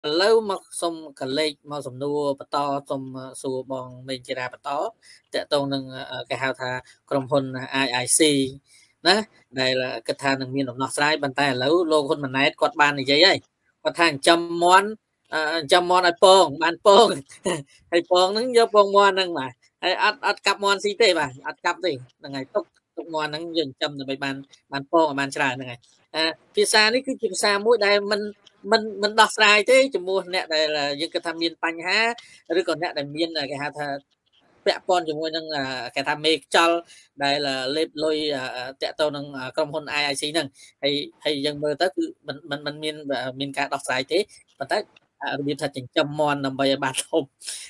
lâu mà xong cả lệch mà xong nua bắt to xong xua bong mình chỉ ra bắt to để tông nâng cái hào thà cầm hồn IIC đó đây là cái thà nâng miền nọ sai bàn tay lâu lô con mình này quạt bàn này giấy ấy quạt hàng trăm món ai pong bàn pong hay pong nâng vô pong món nâng mà hay ăn cặp món xí tê mà ăn cặp gì là ngày tốc tốc món nâng dừng châm rồi bàn bàn pong bàn trà này phía xa đấy cứ chim xa mỗi đây mình đọc sai thế chỉ mua nè đây là những cái tham miên bánh ha rồi còn nè đây miên là cái hạt vẽ con chỉ mua nhưng là cái tham mê cho đây là lên lôi tẹt tàu nâng công hôn IIC nâng hay dân mơ tới mình miên và miên cả đọc sai thế và tới biên thật chỉnh châm mòn nằm bây bát hôm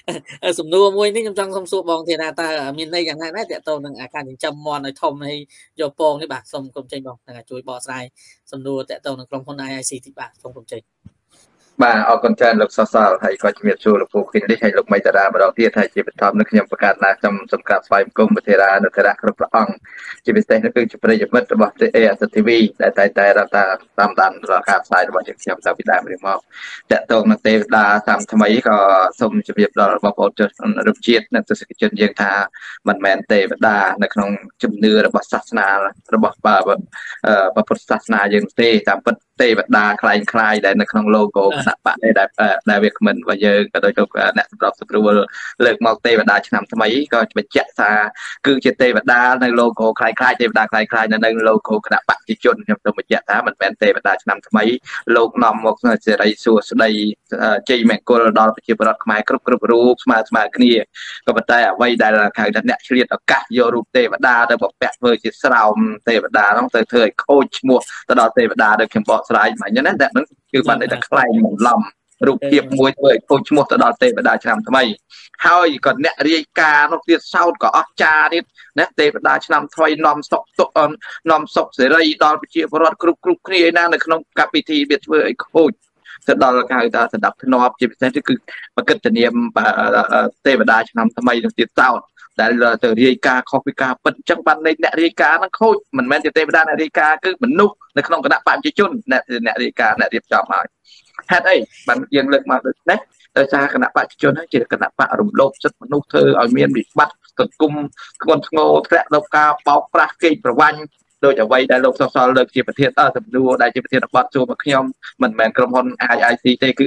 sum nua môi ní trong sông sụp bong thì là ta miền đây chẳng hạn đấy tẹt tàu nâng cả chỉnh châm mòn này thông hay do bong cái bạc sông công trình bong là chuối bò sai sum nua tẹt tàu nâng công hôn IIC thì bạc sông công trình បាទអរគុណច្រើនលោកសសលហើយក៏ជំរាបសួរលោកពូគិននេះហើយលោកមីតារាម្ដងទៀតហើយជាបន្តនៅខ្ញុំបង្កើតឡើងខ្ញុំសូមក្រាបស្វាគមន៍ប្រធារានុធារៈគ្រប់ព្រះអង្គជាពិសេសនោះគឺជាប្រិយមិត្តរបស់ ASTV ដែលតែរកតាមដានរាល់ការផ្សាយរបស់យើងខ្ញុំតាំងពីដើមមកតកតងនឹងទេវតាតាមថ្មីក៏សូមជម្រាបដល់បងប្អូនជនរួមជាតិនិងទស្សនិកជនយើងថាមិនមែនទេវតានៅក្នុងជំនឿរបស់សាសនារបស់ពុទ្ធសាសនាយើងទេតាមពិតទេវតាคล้ายៗដែលនៅក្នុង logo គណៈបកដែលវាគ្មិនរបស់យើងក៏ដូចលោកអ្នកសម្របសម្រួលលើកមកទេវតាឆ្នាំថ្មីក៏បញ្ជាក់ថាគឺជាទេវតានៅ logo คล้ายៗទេវតាคล้ายៗនៅ logo គណៈបកប្រជាជនខ្ញុំសូមបញ្ជាក់ថាមិនមែនទេវតាឆ្នាំថ្មីលោកនាំមកសេរីសួស្តីជ័យមង្គលដល់ប្រជាពលរដ្ឋខ្មែរគ្រប់រូបស្មើគ្នាក៏ប៉ុន្តែអ្វីដែលហៅថាអ្នកឆ្លៀតឱកាសយករូបទេវតាទៅបំពាក់ធ្វើជាស្រោមទេវតាហ្នឹងទៅធ្វើឲ្យខូចឈ្មោះទៅដល់ទេវតាដែលខ្ញុំបកស្រាយមិញណាតែហ្នឹងគឺបានតែខ្លែងបន្លំរូបភាពមួយធ្វើឲ្យខូចឈ្មោះទៅដល់ទេវតាឆ្នាំថ្មីហើយក៏អ្នករាយការណ៍នោះទៀតសោតក៏អស្ចារ្យទៀតណាទេវតាឆ្នាំថ្មីនាំសុខសេរីដល់ប្រជាពលរដ្ឋគ្រប់គ្នាណានៅក្នុងកម្មវិធីវាធ្វើឲ្យខូចទៅដល់គេហៅថាសម្ដាប់ធ្នាប់ជាពិសេសគឺបកិត្តិនាមទេវតាឆ្នាំថ្មីនោះទៀតសោតដែលទៅរាយការណ៍ខុសពីការពិតអញ្ចឹងបានអ្នករាយការណ៍ហ្នឹងខូចមិនមែនជាទេវតាអ្នករាយការណ៍គឺមនុស្សនៅក្នុងគណៈបព្វជិជនអ្នករាយការណ៍អ្នករៀបចំហើយហេតុអីបានយើងលើកមកដូចនេះដោយសារគណៈបព្វជិជនជាគណៈបករំលោភសិទ្ធិមនុស្សធ្វើឲ្យមានវិបត្តិសង្គមធ្ងន់ធ្ងរធ្លាក់ដល់ការបោកប្រាស់កេងប្រវ័ញ្ចដោយអ្វីដែលលោកសសលលើកជាប្រធានសំណួរដែលជាប្រធានបទជួបមកខ្ញុំមិនមែនក្រុមហ៊ុន IIC ទេគឺ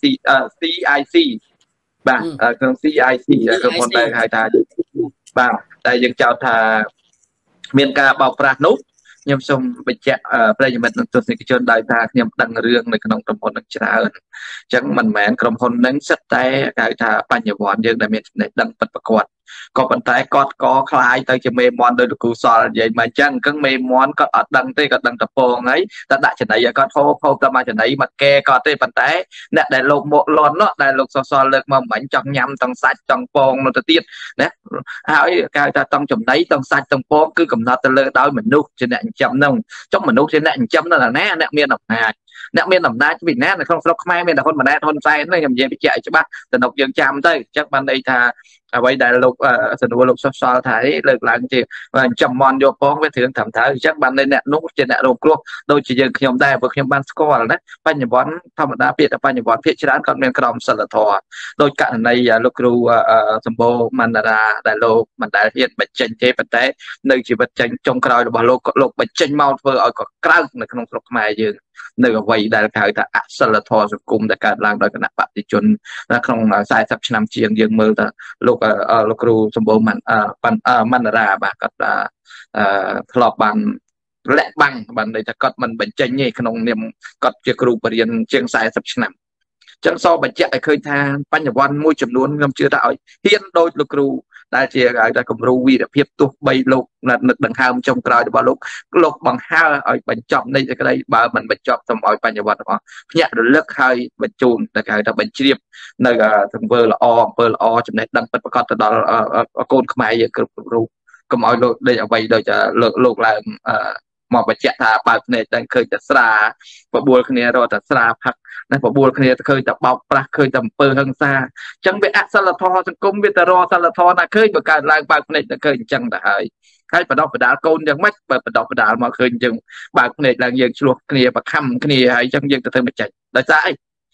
CIC បាទក្នុង CIC ក្រុមហ៊ុនដែលហៅថាបាទតែយើងចោទថាមានការបោកប្រាស់នោះខ្ញុំសូមបញ្ជាក់ប្រិយមិត្តនិងទស្សនិកជនដោយថាខ្ញុំដឹងរឿងនៅក្នុងក្រុមហ៊ុននឹងច្រើនអញ្ចឹងមិនមែនក្រុមហ៊ុននឹងសិតតែគេហៅថាបញ្ញវន្តយើងដែលមានចំណេះដឹងពិតប្រាកដក៏ប៉ុន្តែគាត់ក៏คล้ายទៅជាមេមន់ដោយលោកគ្រូសល់និយាយមកអញ្ចឹងមេមន់គាត់អត់ដឹងទេគាត់ដឹងតែពងហើយតែដាក់ចំណៃឲ្យគាត់ហូបតែមកចំណៃមកកែគាត់ទេប៉ុន្តែអ្នកដែលលោកមកលន់នោះដែលលោកសសល់លើកមកមិញចង់ញ៉ាំទាំងសាច់ទាំងពងនោះទៅទៀតណាហើយគេថាទាំងចំណៃទាំងសាច់ទាំងពងគឺកំណត់ទៅលើដោយមនុស្សជាអ្នកចិញ្ចឹមនោះចុះមនុស្សជាអ្នកចិញ្ចឹមនោះណាអ្នកមានអំណាចពីណានៅក្នុងស្រុកខ្មែរមានតែហ៊ុនម៉ាណែតហ៊ុនសែននេះខ្ញុំនិយាយបញ្ជាក់ឲ្យច្បាស់ទៅនោះយើងចាំទៅអញ្ចឹងបានន័យថាអ្វីដែលលោកសនួរលោកសុសល់ថាលើកឡើងជាចំមន់យកពងវារឿងត្រឹមត្រូវអញ្ចឹងបានអ្នកនោះជាអ្នករងគ្រោះដូចជាយើងខ្ញុំដែរព្រោះខ្ញុំបានស្គាល់ណាបញ្ញវន្តធម្មតាពាក្យថាបញ្ញវន្តភាគច្រើនគាត់មានក្រមសីលធម៌ដោយករណីលោកគ្រូសម្បូរមណ្ឌរាដែលលោកមិនដែលហ៊ានបញ្ចេញទេប៉ុន្តែនៅជីវិតចេញចុងក្រោយរបស់លោកបញ្ចេញមកធ្វើឲ្យក៏ក្រៅនៅក្នុងស្រុកខ្មែរយើងនៅអ្វីដែលគេហៅថាអសិលធម៌សង្គមដែលកើតឡើងដោយគណៈបព្វជិជនក្នុង40ឆ្នាំជាងយើងមើលថាលោកគ្រូសម្បូរមណ្ឌរាបាទគាត់ធ្លាប់បានលាក់បាំងបានន័យថាគាត់មិនបញ្ចេញទេក្នុងនាមគាត់ជាគ្រូបរិញ្ញាជាង40ឆ្នាំចឹងសបញ្ជាក់ឲ្យឃើញថាបញ្ញវន្តមួយចំនួនខ្ញុំជឿថាឲ្យហ៊ានដូចលោកគ្រូដែលជាហៅថាគំរូវីរភាពទោះបីលោកនឹកដង្ហើមចុងក្រោយរបស់លោកបង្ហើឲ្យបញ្ចប់នៃសេចក្តីបើមិនបញ្ចប់សូមឲ្យបញ្ញវន្តរបស់ភ្ញាក់រលឹកឲ្យបញ្ជូនតែគេហៅថាបញ្ជ្រាបនៅទង្វើល្អអំពើល្អចំណេះដឹងពិតប្រាកដទៅដល់កូនខ្មែរយើងគ្រប់រូបកុំឲ្យលោកដេកអ្វីដូចលោកឡើងមកបញ្ជាក់ថាបើកភ្នែកតែឃើញតែស្រាបបួលគ្នារត់តែស្រាផឹកណាបបួលគ្នាឃើញតែបោកប្រាស់ឃើញតែអំពើហិង្សាអញ្ចឹងវាអសិលធម៌សង្គមវាទៅរកសិលធម៌ណាឃើញបើកើតឡើងបើកភ្នែកតែឃើញអញ្ចឹងទៅហើយបដិបដាលកូនយ៉ាងម៉េចបើបដិបដាលមកឃើញយើងបើកភ្នែកឡើងយើងឆ្លោះគ្នាបខំគ្នាហើយអញ្ចឹងយើងទៅធ្វើមិនចេញដោយសារអី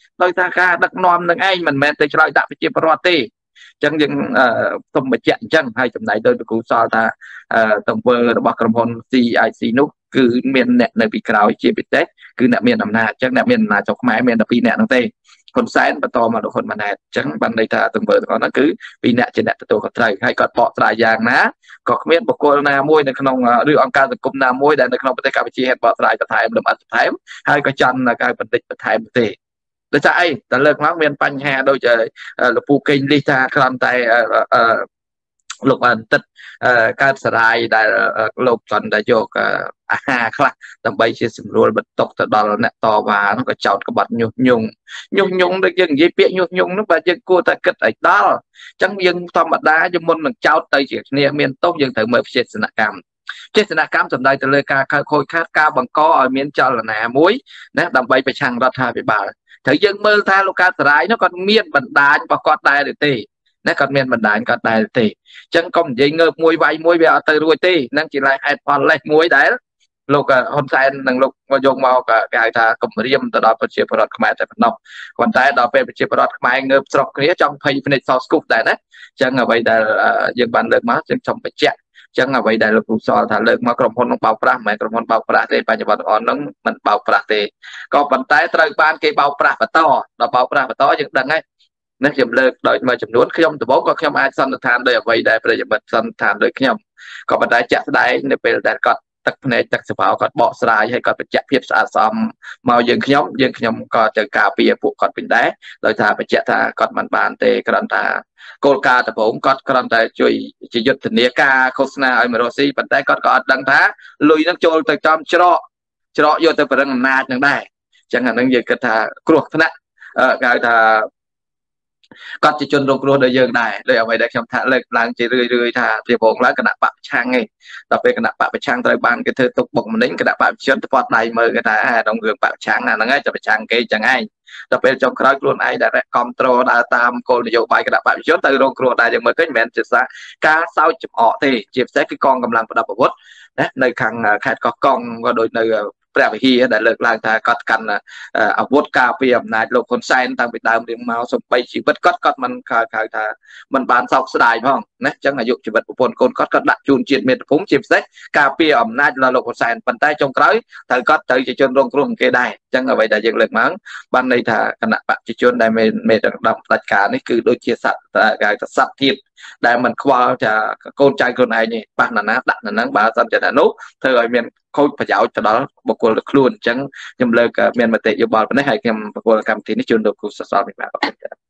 ដោយថាការដឹកនាំនឹងឯងមិនមែនទៅឆ្លើយដាក់ប្រជាពលរដ្ឋទេអញ្ចឹងយើងសូមបញ្ជាក់អញ្ចឹងហើយចំណែកដោយលោកគ្រូសល់ថាទង្វើរបស់ក្រុមហ៊ុន CIC នោះគឺមានអ្នកនៅពីក្រោយជាពិសេសគឺអ្នកមានអំណាចអញ្ចឹងអ្នកមានអំណាចចុះខ្មែរមានតែ2អ្នកហ្នឹងទេហ៊ុនសែនបន្តមកលោកហ៊ុនម៉ាណែតអញ្ចឹងបានន័យថាទង្វើទាំងអស់ហ្នឹងគឺ2អ្នកជាអ្នកទទួលខុសត្រូវហើយគាត់បកស្រាយយ៉ាងណាក៏គ្មានបុគ្គលណាមួយនៅក្នុងឬអង្គការសង្គមណាមួយដែលនៅក្នុងប្រទេសកម្ពុជាហ៊ានបកស្រាយបន្ថែមលម្អិតបន្ថែមហើយក៏ចង់ការបណ្ឌិតបន្ថែមទេដូចថាអីតែលើកមកមានបញ្ហាដូចលពូកេងលីថាគ្រាន់តែលោកបានទឹកកើតសរាយដែលលោកចង់តែយកអាហារខ្លះដើម្បីជាសម្រួលបន្ទុកទៅដល់អ្នកតវ៉ានោះក៏ចោតក្បត់ញុះញង់ដូចយើងនិយាយពាក្យញុះញង់នោះបើយើងគួរតែគិតឲ្យដល់អញ្ចឹងយើងធម្មតាយើងមុននឹងចោតទៅជាគ្នាមានទោសយើងត្រូវមើលចេតនកម្មសំដៅទៅលើការខូចខាតការបង្កឲ្យមានចលនាមួយណាដើម្បីប្រឆាំងរដ្ឋាភិបាលត្រូវយើងមើលថាលោកកើតសរាយនោះគាត់មានបណ្ដាញរបស់គាត់ដែរឬទេណាគាត់មានបណ្ដាញគាត់ដែរទេអញ្ចឹងកុំនិយាយងើបមួយវាយមួយវាអត់ទៅរួចទេហ្នឹងជាហេតុផលលេសមួយដែលលោកហ៊ុនសែននិងលោកយកមកគេហៅថាគម្រាមទៅដល់ប្រជាពលរដ្ឋខ្មែរតែប៉ុណ្ណោះប៉ុន្តែដល់ពេលប្រជាពលរដ្ឋខ្មែរងើបស្រុកគ្នាចង់ភ័យភ្នែកសោស្គូបដែរណាអញ្ចឹងអ្វីដែលយើងបានលើកមកយើងចង់បញ្ជាក់ចឹងអ្វីដែលលោកគ្រូសល់ថាលើកមកក្រុមហ៊ុននឹងបោកប្រាស់មិនមែនក្រុមហ៊ុនបោកប្រាស់ទេបច្ចុប្បន្នអននឹងមិនបោកប្រាស់ទេក៏ប៉ុន្តែត្រូវបានគេបោកប្រាស់បន្តដល់បោកប្រាស់បន្តយើងដឹងហើយនេះខ្ញុំលើកដោយមួយចំនួនខ្ញុំដំបូងក៏ខ្ញុំអាចសន្និដ្ឋានដោយអ្វីដែលប្រិយមិត្តសន្និដ្ឋានដោយខ្ញុំក៏ប៉ុន្តែជាក់ស្ដែងនៅពេលដែលគាត់ទឹកភ្នែកទឹកសបោគាត់បកស្រាយហើយគាត់បញ្ជាក់ភាពស្អាតស្អំមកយើងខ្ញុំក៏ទៅការពារពួកគាត់វិញដែរដោយថាបញ្ជាក់ថាគាត់មិនបានទេគ្រាន់តែគោលការណ៍ដំបូងគាត់គ្រាន់តែជួយជាយុទ្ធនាការឃោសនាឲ្យមករស់ស៊ីប៉ុន្តែគាត់ក៏អត់ដឹងថាលុយនឹងចូលទៅចំច្រកយកទៅប្រឹងអំណាចនឹងដែរអញ្ចឹងអានឹងយើងគិតថាគ្រោះថ្នាក់គេហៅថាគាត់ជាជនរងគ្រោះដោយយើងដែរដោយអ្វីដែលខ្ញុំថាលើកឡើងជារឿយថាពីព្រោះឡើងគណៈបកប្រឆាំងឯងដល់ពេលគណៈបកប្រឆាំងត្រូវបានគេធ្វើទុកបុកម្នេញគណៈបកប្រជាជនទៅពាត់ដៃមើលគេថាក្នុងរឿងបកប្រឆាំងអាហ្នឹងឯងจะប្រឆាំងគេចឹងឯងដល់ពេលចុងក្រោយខ្លួនឯងដែលគ្រប់គ្រងដើរតាមគោលនយោបាយគណៈបកប្រជាជនទៅរងគ្រោះដែរយើងមើលឃើញមិនមែនជាការសោចចំអកទេជាពិសេសគឺកងកម្លាំងប្រដាប់អាវុធណានៅខាងខេត្តកោះកុងក៏ដូចនៅព្រះវិហារដែលលើកឡើងថាគាត់កាន់អាវុធការពារអំណាចលោកហ៊ុនសែនតាំងពីដើមរៀងមកសំបីជីវិតគាត់មិនហៅថាមិនបានសោកស្ដាយផងណាអញ្ចឹងអាយុជីវិតប្រពន្ធកូនគាត់ដាក់ជូនជាតិមាតុភូមិជាពិសេសការពារអំណាចរបស់លោកហ៊ុនសែនប៉ុន្តែចុងក្រោយត្រូវគាត់ទៅជាជនរងគ្រោះគេដែរអញ្ចឹងអ្វីដែលយើងលើកមកបានន័យថាគណៈបព្វជិជនដែលមេដឹកនាំផ្ដាច់ការនេះគឺដូចជាសត្វគេហៅថាសត្វទៀតដែលមិនខ្វល់ថាកូនចៅខ្លួនឯងនេះប៉ះណាដាក់ណាហ្នឹងបើសិនជាណានោះធ្វើឲ្យមានខូចប្រយោជន៍ទៅដល់បុគ្គលទៅខ្លួនអញ្ចឹងខ្ញុំលើកមានមតិយោបល់ប៉ុណ្ណេះហើយខ្ញុំប្រកួតកម្មវិធីនេះជូនលោកគ្រូសសល់ពីបាទ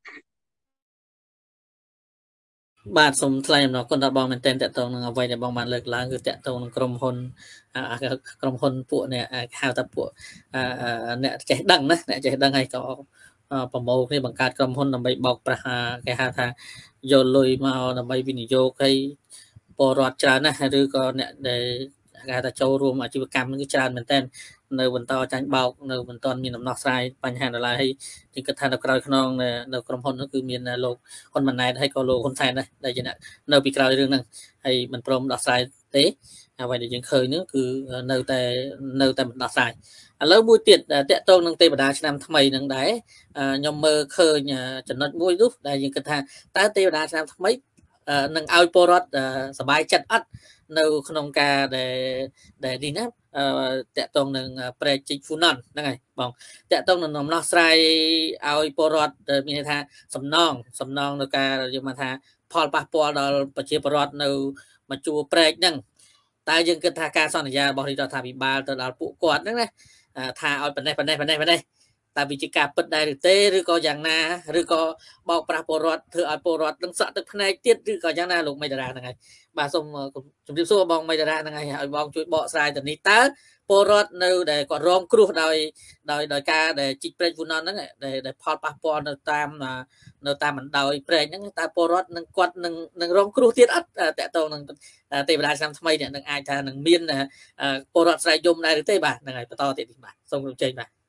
បាទសូមថ្លែងអំណរគុណដល់បងមែនទែនតកតងនឹងអ្វីដែលបងបានលើកឡើងគឺតកតងនឹងក្រុមហ៊ុនពួកនេះហៅថាពួកអ្នកចេះដឹងណាអ្នកចេះដឹងហើយក៏ប្រមូលគ្នាបង្កើតក្រុមហ៊ុនដើម្បីបោកប្រាស់គេហៅថាយកលុយមកដើម្បីវិនិយោគឲ្យពលរដ្ឋច្រើនណាស់ឬក៏អ្នកដែលគេថាចូលរួមអាជីវកម្មនឹងច្រើនមែនទែននៅបន្តចាញ់បោកនៅមិនទាន់មានដំណោះស្រាយបញ្ហាដល់ឡើយហើយទីគិតថានៅក្រោយខ្នងនៅក្រុមហ៊ុននោះគឺមានលោកហ៊ុនម៉ាណែតហើយក៏លោកហ៊ុនសែនដែរដែលជាអ្នកនៅពីក្រោយរឿងហ្នឹងហើយមិនព្រមដោះស្រាយទេអ្វីដែលយើងឃើញនោះគឺនៅតែមិនដោះស្រាយឥឡូវមួយទៀតតកតងនឹងទេវតាឆ្នាំថ្មីនឹងដែរខ្ញុំមើលឃើញចំណុចមួយនោះដែលយើងគិតថាតើទេវតាឆ្នាំថ្មីនឹងឲ្យពលរដ្ឋសប្បាយចិត្តអត់នៅក្នុងការដែលនេះណាតកតងនឹងប្រែកជីកហ្វូណនហ្នឹងហើយបងតកតងនឹងដំណោះស្រាយឲ្យពលរដ្ឋមានន័យថាសំណងនៅការយើងមកថាផលប៉ះពាល់ដល់ប្រជាពលរដ្ឋនៅមកជួរប្រែកហ្នឹងតើយើងគិតថាការសន្យារបស់រដ្ឋាភិបាលទៅដល់ពួកគាត់ហ្នឹងណាថាឲ្យប៉ុណ្ណេះតើវិជាការពិតដែរឬទេឬក៏យ៉ាងណាឬក៏បោកប្រាស់ពលរដ្ឋធ្វើឲ្យពលរដ្ឋនឹងសក់ទឹកភ្នែកទៀតឬក៏យ៉ាងណាលោកមេតារាហ្នឹងហើយបាទសូមជម្រាបសួរបងមេតារាហ្នឹងហើយឲ្យបងជួយបកស្រាយទៅនេះតើពលរដ្ឋនៅដែលគាត់រងគ្រោះដោយការដែលជីកព្រែកហ្វូណនហ្នឹងដែលផលប៉ះពាល់នៅតាមបណ្ដោយព្រែកហ្នឹងតើពលរដ្ឋនឹងគាត់នឹងរងគ្រោះទៀតអត់តកតងនឹងទេវតាឆ្នាំថ្មីនេះនឹងអាចថានឹងមានពលរដ្ឋស្រែកយំដែរឬទេបាទហ្នឹងហើយបន្តទៀតនេះបាទសូមរំចេញបាទ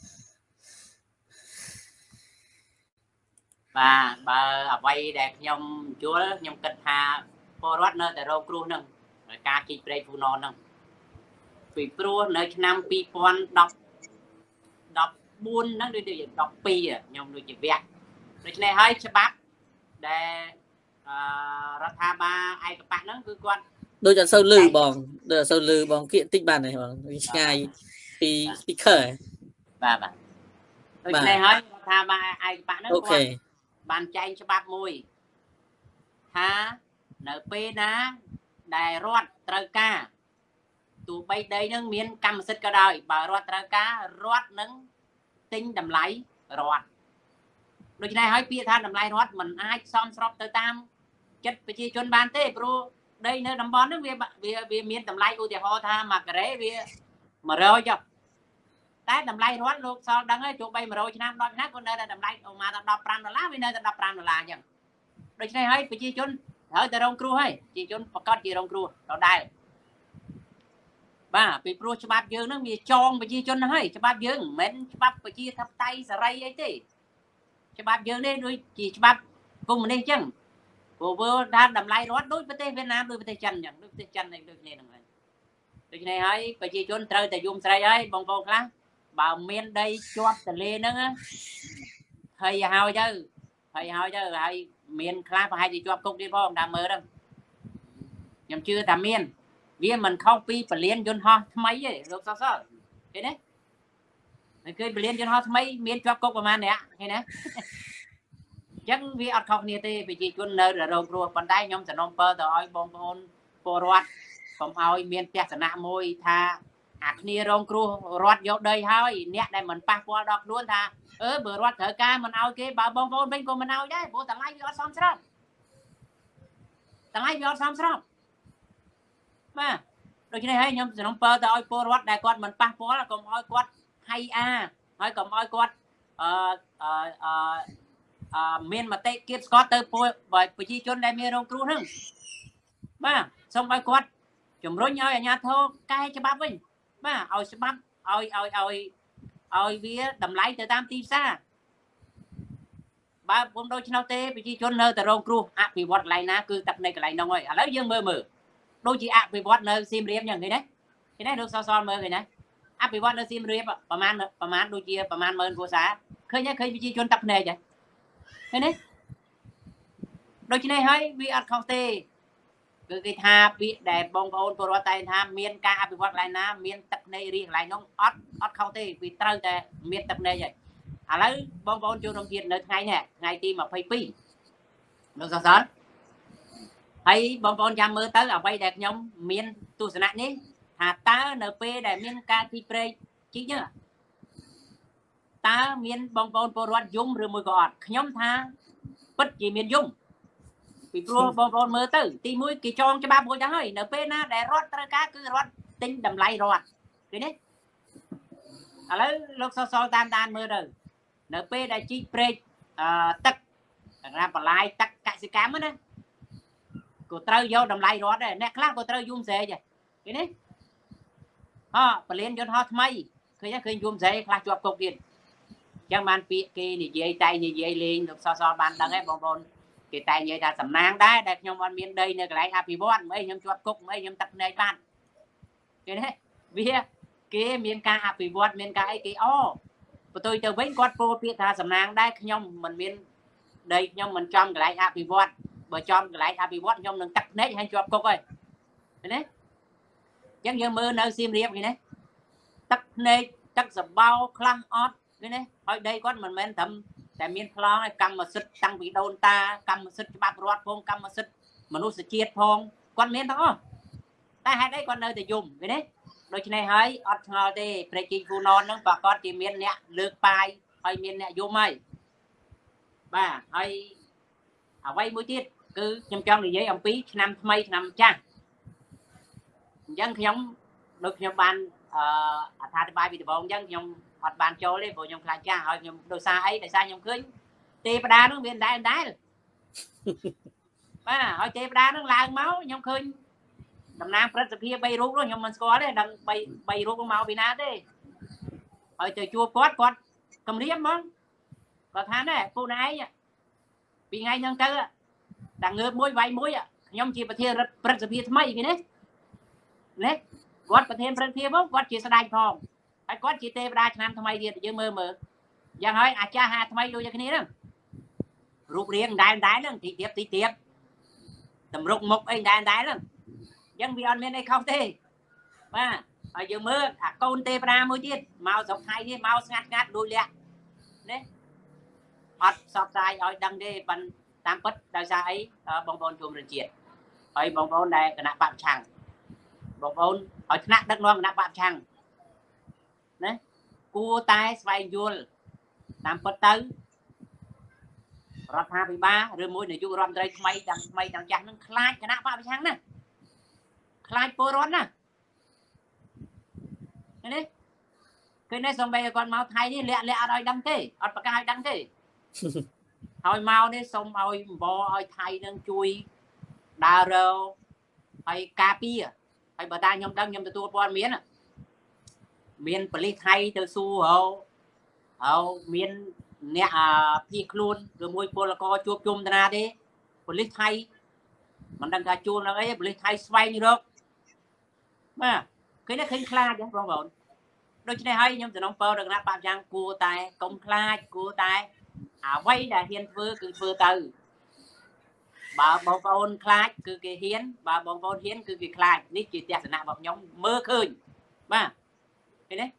បើអ្វីដែលខ្ញុំយល់ខ្ញុំគិតថាពលរដ្ឋនៅតែរងគ្រោះនឹងការជីកព្រែកហ្វូណនហ្នឹងពីព្រោះនៅឆ្នាំ2010 14ហ្នឹងដូចជា12ខ្ញុំដូចជាវគ្គដូច្នេះហើយច្បាប់ដែលរដ្ឋាភិបាលឯកបៈហ្នឹងគឺគាត់ដូចអត់សូវលឺបងដូចអត់សូវលឺបងគៀកតិចបានទេបងឆ្ងាយពី speaker បាទដូច្នេះហើយរដ្ឋាភិបាលឯកបៈហ្នឹងគាត់បានចែងច្បាប់មួយថានៅពេលណាដែលរដ្ឋត្រូវការទោះបីដីនឹងមានកម្មសិទ្ធិក៏ដោយបើរដ្ឋត្រូវការរដ្ឋនឹងទិញតម្លៃរដ្ឋដូច្នេះហើយពាក្យថាតម្លៃរដ្ឋមិនអាចសមស្របទៅតាមចិត្តប្រជាជនបានទេព្រោះដីនៅតំបន់ហ្នឹងវាមានតម្លៃឧទាហរណ៍ថា1ការ៉េវា100ចុះតែតម្លៃរដ្ឋលោកសល់ដឹងហើយទោះបី100ឆ្នាំ10ឆ្នាំក៏នៅតែតម្លៃអូម៉ាដល់$15វានៅតែ$15អញ្ចឹងដូច្នេះហើយប្រជាជនហើយតែរងគ្រោះហើយប្រជាជនប្រកាសជារងគ្រោះដដែលបាទពីព្រោះច្បាប់យើងហ្នឹងវាចងប្រជាជនហ្នឹងហើយច្បាប់យើងមិនមែនច្បាប់ប្រជាធិបតេយ្យសេរីអីទេច្បាប់យើងនេះដូចជាច្បាប់កុម្មុយនីសអញ្ចឹងព្រោះវាថាតម្លៃរដ្ឋដូចប្រទេសវៀតណាមដូចប្រទេសចិនអញ្ចឹងដូចប្រទេសចិនដូចគ្នាហ្នឹងហើយដូច្នេះហើយប្រជាជនត្រូវតែយំស្រែកហើយបងប្អូនខ្លះបើមានដីជាប់ទន្លេហ្នឹងហើយមានខ្លះប្រហែលជាជាប់គុកទៀតផងតាមមើលហ្នឹងខ្ញុំជឿថាមានវាមិនខុសពីពលានយន្តហោះថ្មីទេលោកសសឃើញទេមិនឃើញពលានយន្តហោះថ្មីមានជាប់គុកប្រហែលអ្នកឃើញទេអញ្ចឹងវាអត់ខុសគ្នាទេប្រជាជននៅរងគ្រោះប៉ុន្តែខ្ញុំសំណូមពរទៅឲ្យបងប្អូនពលរដ្ឋកុំឲ្យមានទស្សនៈមួយថាអាគ្នារងគ្រោះរដ្ឋយកដីហើយអ្នកដែលមិនប៉ះពាល់ដល់ខ្លួនថាបើរដ្ឋត្រូវការមិនឲ្យគេបើបងប្អូនវិញក៏មិនឲ្យដែរព្រោះតម្លៃវាអត់សមស្របបាទដូច្នេះហើយខ្ញុំសំណូមពរទៅឲ្យពលរដ្ឋដែលគាត់មិនប៉ះពាល់កុំឲ្យគាត់ហៃហើយកុំឲ្យគាត់មានមតិគៀបស្កត់ទៅប្រជាជនដែលមានរងគ្រោះហ្នឹងបាទសូមឲ្យគាត់ជំរុញឲ្យអាជ្ញាធរកែច្បាប់វិញបាទឲ្យច្បាប់ឲ្យវាតម្លៃទៅតាមទីផ្សារបើពុំដូច្នោះទេប្រជាជននៅតែរងគ្រោះអភិវឌ្ឍកន្លែងណាគឺទឹកនៅកន្លែងនោះហើយឥឡូវយើងមើលដូចជាអភិវឌ្ឍនៅសៀមរាបអញ្ចឹងឃើញទេលោកសសមើលឃើញទេអភិវឌ្ឍនៅសៀមរាបប្រហែលដូចជាប្រហែល10000គ្រួសារឃើញប្រជាជនទឹកភ្នែកហ៎ឃើញទេដូច្នេះហើយវាអត់ខុសទេគឺគេថាពាក្យដែលបងប្អូនពលរដ្ឋតែថាមានការអភិវឌ្ឍកន្លែងណាមានទឹកភ្នែករីកន្លែងនោះអត់ខុសទេវាត្រូវតែមានទឹកភ្នែកហើយឥឡូវបងប្អូនចូលរួមទៀតនៅថ្ងៃនេះថ្ងៃទី22លោកសសហើយបងប្អូនចាំមើលទៅអ្វីដែលខ្ញុំមានទស្សនៈនេះថាតើនៅពេលដែលមានការទីព្រែកជីកតើមានបងប្អូនពលរដ្ឋយំឬមួយក៏អត់ខ្ញុំថាពិតជាមានយំពីព្រោះបងប្អូនមើលទៅទី1គេចងច្បាប់មួយដល់ហើយនៅពេលណាដែលរដ្ឋត្រូវការគឺរដ្ឋទិញតម្លៃរដ្ឋឃើញទេឥឡូវលោកសសតាមមើលទៅនៅពេលដែលជីកព្រែកទឹកណាបន្លាយទឹកកសិកម្មណាក៏ត្រូវយកតម្លៃរដ្ឋដែរអ្នកខ្លះក៏ត្រូវយំស្រែកដែរឃើញទេពលានយន្តហោះថ្មីឃើញយំស្រែកខ្លះជាប់គុកទៀតអញ្ចឹងបានពាក្យគេនិយាយលេងលោកសសបានដឹងហើយបងប្អូនគេតែនិយាយថាសំណាងដែរដែលខ្ញុំអត់មានដីនៅកន្លែងអភិវឌ្ឍមិនអីខ្ញុំជាប់គុកមិនអីខ្ញុំទឹកភ្នែកបានឃើញទេវាគេមានការអភិវឌ្ឍមានការអីគេបន្ទុយទៅវិញគាត់ពោលពាក្យថាសំណាងដែរខ្ញុំមិនមានដីខ្ញុំមិនចំកន្លែងអភិវឌ្ឍបើចំកន្លែងអភិវឌ្ឍខ្ញុំនឹងទឹកភ្នែកហើយជាប់គុកហើយឃើញទេអញ្ចឹងយើងមើលនៅសៀមរាបឃើញទេទឹកភ្នែកទឹកសបោខ្លះអត់ឃើញទេហើយដីគាត់មិនមែនត្រឹមតែមានប្លង់ឲ្យកម្មសិទ្ធិតាំងពីដូនតាកម្មសិទ្ធិច្បាប់រដ្ឋផងកម្មសិទ្ធិមនុស្សជាតិផងគាត់មានទាំងអស់តែហេតុអីគាត់នៅតែយំឃើញទេដូច្នេះហើយអត់ឆ្ងល់ទេព្រែកជីងហ្វូណនហ្នឹងប្រកាសជាមានអ្នកលើកប៉ាយហើយមានអ្នកយំហើយបាទហើយអ្វីមួយទៀតគឺខ្ញុំចង់និយាយអំពីឆ្នាំថ្មីឆ្នាំចាស់អញ្ចឹងខ្ញុំដូចខ្ញុំបានអត្ថាធិប្បាយពីដំបូងអញ្ចឹងខ្ញុំអត់បានចូលទេព្រោះខ្ញុំខ្លាចចាស់ហើយខ្ញុំដោយសារអីដោយសារខ្ញុំឃើញទេវតានឹងវាដែរបាទហើយទេវតានឹងឡើងមកខ្ញុំឃើញតំណាងព្រឹទ្ធសភា3រូបនោះខ្ញុំមិនស្គាល់ទេដឹង3រូបមកពីណាទេហើយទៅជួបគាត់គម្រាមហ្មងគាត់ថាណែពូណែឯងពីថ្ងៃហ្នឹងទៅតែងើបមួយវាយមួយខ្ញុំជាប្រធានរដ្ឋព្រឹទ្ធសភាថ្មីគេណាគាត់ប្រធានព្រឹទ្ធសភាផងគាត់ជាស្ដេចផងហើយគាត់ជាទេវតាឆ្នាំថ្មីទៀតយើងមើលយ៉ាងហើយអាចារ្យហាថ្មីដូចគ្នាហ្នឹងរូបរាងដែរហ្នឹងទីទៀតតម្រុកមុខអីដែរហ្នឹងអញ្ចឹងវាអត់មានអីខុសទេបាទហើយយើងមើលអាកូនទេវតាមួយទៀតមកស្រុកថៃនេះមកស្ងាត់ដូចលះណាអត់សបស្រាយឲ្យដឹងទេបានតាមពិតដោយសារអីបងប្អូនជុំរជាតិហើយបងប្អូនដែលគណៈបព្វឆាំងបងប្អូនឲ្យថ្នាក់ដឹកនាំគណៈបព្វឆាំងណាគួរតែស្វែងយល់តាមពិតទៅរដ្ឋាភិបាលឬមួយនាយករដ្ឋមន្ត្រីថ្មីទាំងចាស់នឹងខ្លាចគណៈបព្វឆាំងណាខ្លាចពលរដ្ឋណានេះគឺនេះសំបីគាត់មកថៃនេះលាក់អត់ឲ្យដឹងទេអត់ប្រកាសឲ្យដឹងទេហើយមកនេះសូមឲ្យអំបឲ្យថៃនឹងជួយដើររោហើយការពារហើយបើតាខ្ញុំដឹងខ្ញុំទទួលព័ត៌មានប៉ូលីសថៃទៅសួរហើយមានអ្នកភៀសខ្លួនឬមួយពលករជួបជុំតាណាទេប៉ូលីសថៃមិនដឹងថាជួលនឹងអីប៉ូលីសថៃស្វែងរកបាទឃើញខ្លាចបងប្អូនដូច្នេះហើយខ្ញុំសំណពរដល់គណៈបព្វយ៉ាងគួរតែកុំខ្លាចគួរតែអ្វីដែលហ៊ានធ្វើគឺធ្វើទៅបើបងប្អូនខ្លាចគឺគេហ៊ានបើបងប្អូនហ៊ានគឺគេខ្លាចនេះជាទស្សនៈរបស់ខ្ញុំមើលឃើញបាទឃើញទេ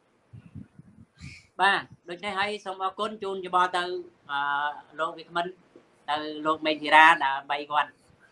បាទដូច្នេះហើយសូមអរគុណជូនយោបល់ទៅលោកវិក្មិនទៅលោកមេធីរ៉ាដើម្បីគាត់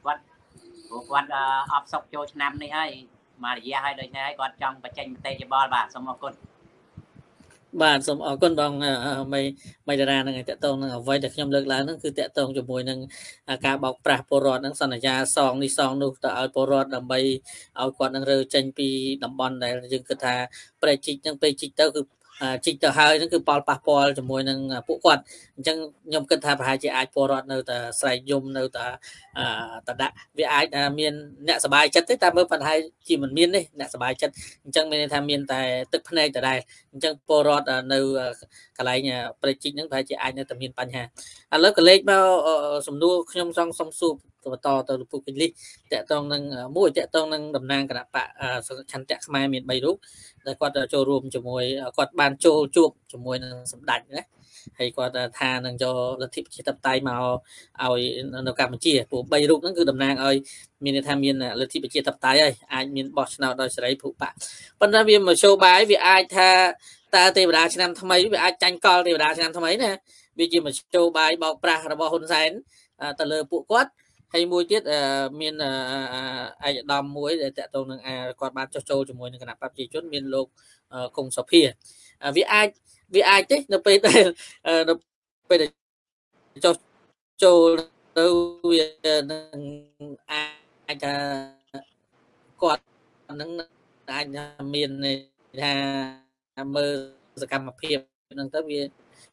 អបសុកចូលឆ្នាំនេះហើយមករយៈហើយដូចនេះហើយគាត់ចង់បញ្ចេញមតិយោបល់បាទសូមអរគុណបាទសូមអរគុណបងមេតារានឹងតកតងនឹងអ្វីដែលខ្ញុំលើកឡើងហ្នឹងគឺតកតងជាមួយនឹងការបោកប្រាស់ពលរដ្ឋហ្នឹងសន្យាសងនេះសងនោះទៅឲ្យពលរដ្ឋដើម្បីឲ្យគាត់នឹងរើចេញពីតំបន់ដែលយើងគិតថាប្រេជីកហ្នឹងពេលជីកទៅគឺជីកទៅហើយហ្នឹងគឺប៉ះពាល់ជាមួយនឹងពួកគាត់អញ្ចឹងខ្ញុំគិតថាប្រហែលជាអាចពលរដ្ឋនៅតែស្រែកយំនៅតែដាក់វាអាចមានអ្នកសบายចិត្តទេតែមើលប៉ុន្តែជាមិនមានទេអ្នកសบายចិត្តអញ្ចឹងមានន័យថាមានតែទឹកភ្នែកដដែលអញ្ចឹងពលរដ្ឋនៅកន្លែងប្រេជីកហ្នឹងប្រហែលជាអាចនៅតែមានបញ្ហាឥឡូវក៏លេខមកសំណួរខ្ញុំចង់សុំសួរបន្តទៅលោកពូគិលីតកតងនឹងមួយតកតងនឹងតំណាងគណៈបកឆន្ទៈខ្មែរមាន3រូបដែលគាត់ចូលរួមជាមួយគាត់បានចូលជួបជាមួយនឹងសម្ដេចណាហើយគាត់ថានឹងយកលទ្ធិប្រជាធិបតេយ្យមកឲ្យនៅកម្ពុជាពួក3រូបហ្នឹងគឺតំណាងឲ្យមានន័យថាមានលទ្ធិប្រជាធិបតេយ្យហើយអាចមានបោះឆ្នោតដោយសេរីភូបៈប៉ុន្តែវាមកចូលបាយវាអាចថាតើទេវតាឆ្នាំថ្មីវាអាចចាញ់កលទេវតាឆ្នាំថ្មីណាវាជាមកចូលបាយបោកប្រាស់របស់ហ៊ុនសែនទៅលើពួកគាត់ហើយមួយទៀតមានឯកឧត្តមមួយដែលតកតងនឹងគាត់បានចុះចូលជាមួយនឹងគណៈបព្វជិជនមានលោកកុងសុភាវាអាចទេនៅពេលដែលចុះចូលទៅវានឹងអាចថាគាត់នឹងអាចមានថាមើលសកម្មភាពហ្នឹងទៅវា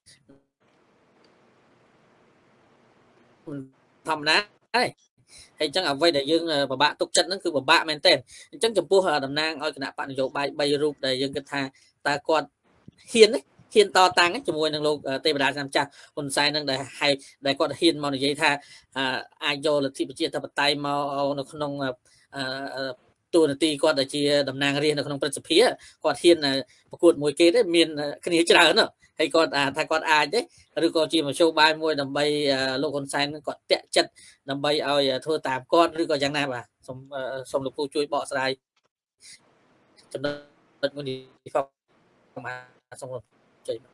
ធម្មតាហើយអញ្ចឹងអ្វីដែលយើងពិបាកទុកចិត្តហ្នឹងគឺពិបាកមែនទែនអញ្ចឹងចំពោះតំណាងឲ្យគណៈបកនយោបាយ3រូបដែលយើងគិតថាតើគាត់ហ៊ានតតាំងជាមួយនឹងលោកទេវតាឆ្នាំចាស់ហ៊ុនសែននឹងដែលគាត់ហ៊ានមកនិយាយថាអាចយកលទ្ធិប្រជាធិបតេយ្យមកនៅក្នុងតួនាទីគាត់ដែលជាតំណាងរាស្ត្រនៅក្នុងព្រឹទ្ធសភាគាត់ហ៊ានប្រកួតមួយគេទេមានគ្នាច្រើនហើយគាត់ថាគាត់អាចទេឬក៏ជាមធ្យោបាយមួយដើម្បីលោកហ៊ុនសែនគាត់តាក់ចិត្តដើម្បីឲ្យធ្វើតាមគាត់ឬក៏យ៉ាងណាបាទសូមលោកពូជួយបកស្រាយចំណុចមួយនេះបាទសូមជ័យ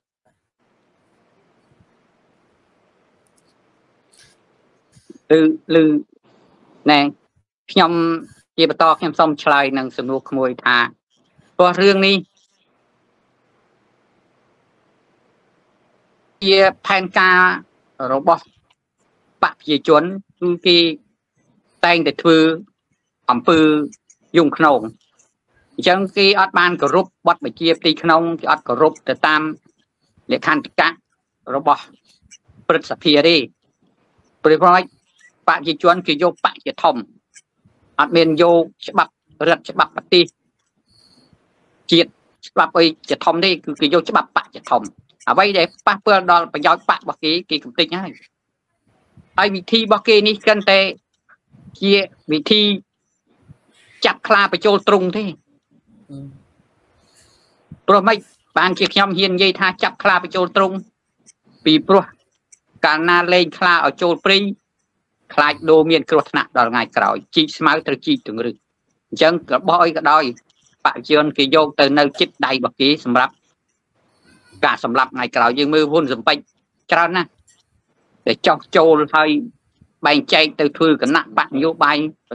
ឬណែខ្ញុំជាបន្តខ្ញុំសូមឆ្លើយនឹងសំណួរក្មួយថាព្រោះរឿងនេះជាផែនការរបស់បកប្រជាជនគឺគេតែងតែធ្វើអំពើយងខ្នងអញ្ចឹងគេអត់បានគោរពបទបញ្ជាផ្ទៃក្នុងគេអត់គោរពទៅតាមលក្ខន្តិកៈរបស់ព្រឹទ្ធសភាទេព្រោះបកប្រជាជនគេយកបកជាធំអត់មានយកច្បាប់រដ្ឋច្បាប់ប្រទេសជាតិច្បាប់អីជាធំទេគឺគេយកច្បាប់បកជាធំអ្វីដែលប៉ះពាល់ដល់ប្រយោជន៍បករបស់គេកំទេចហើយវិធីរបស់គេនេះគ្រាន់តែជាវិធីចាប់ខ្លាបញ្ចូលទ្រុងទេព្រោះមិនបបានជាខ្ញុំហ៊ាននិយាយថាចាប់ខ្លាបញ្ចូលត្រង់ពីព្រោះកាលណាលេងខ្លាឲ្យចូលព្រៃខ្លាចដូរមានគ្រោះថ្នាក់ដល់ថ្ងៃក្រោយជីកស្មៅត្រូវជីកទង្រឹងអញ្ចឹងរបស់អីក៏ដោយបច្ចុប្បន្នគេយកទៅនៅចិត្តដៃរបស់គេសម្រាប់ការសម្លាប់ថ្ងៃក្រោយយើងមើលហ៊ុនសំពេចច្រើនណាស់តែចោះចូលហើយបែងចែកទៅធ្វើគណៈបកនយោបាយ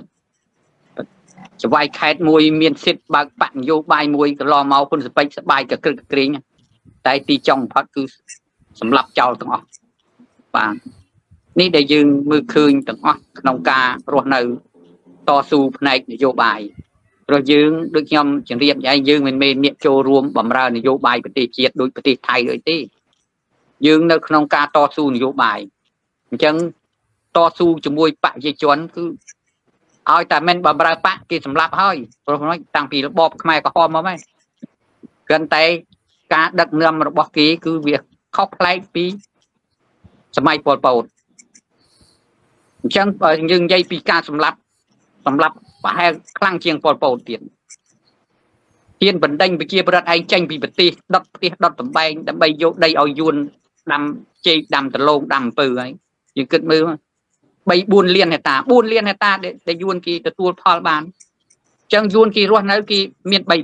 ចវាយខេតមួយមានសិទ្ធិបើកបកនយោបាយមួយកន្លងមកហ៊ុនសំពេចសបាយក៏ក្រឹកក្រែងតែទីចុងបំផុតគឺសម្លាប់ចោលទាំងអស់បាទនេះដែលយើងមើលឃើញទាំងអស់ក្នុងការរស់នៅតស៊ូផ្នែកនយោបាយព្រោះយើងដូចខ្ញុំជម្រាបយ៉ាងយើងមិនមែនអ្នកចូលរួមបម្រើនយោបាយប្រទេសជាតិដូចប្រទេសថៃដូចទេយើងនៅក្នុងការតស៊ូនយោបាយអញ្ចឹងតស៊ូជាមួយបកប្រជាជនគឺឲ្យតែមិនបម្រើបកគេសម្លាប់ហើយព្រោះតាំងពីរបបខ្មែរក្រហមមកហើយគ្រាន់តែការដឹកនាំរបស់គេគឺវាខុសប្លែកពីសម័យប៉ុលពតអញ្ចឹងបើយើងនិយាយពីការសម្លាប់ប្រហែលខ្លាំងជាងប៉ុលពតទៀតហ៊ានបណ្ដេញប្រជាប្រដ្ឋឯងចេញពីប្រទេសដុតផ្ទះដុតតំបែងដើម្បីយកដីឲ្យយួនដាំជែកដាំដលងដាំអំពើហើយយើងគិតមើល3-4 លានហិកតា4 លានហិកតាដែលយួនគេទទួលផលបានអញ្ចឹងយួនគេរស់នៅគេមាន3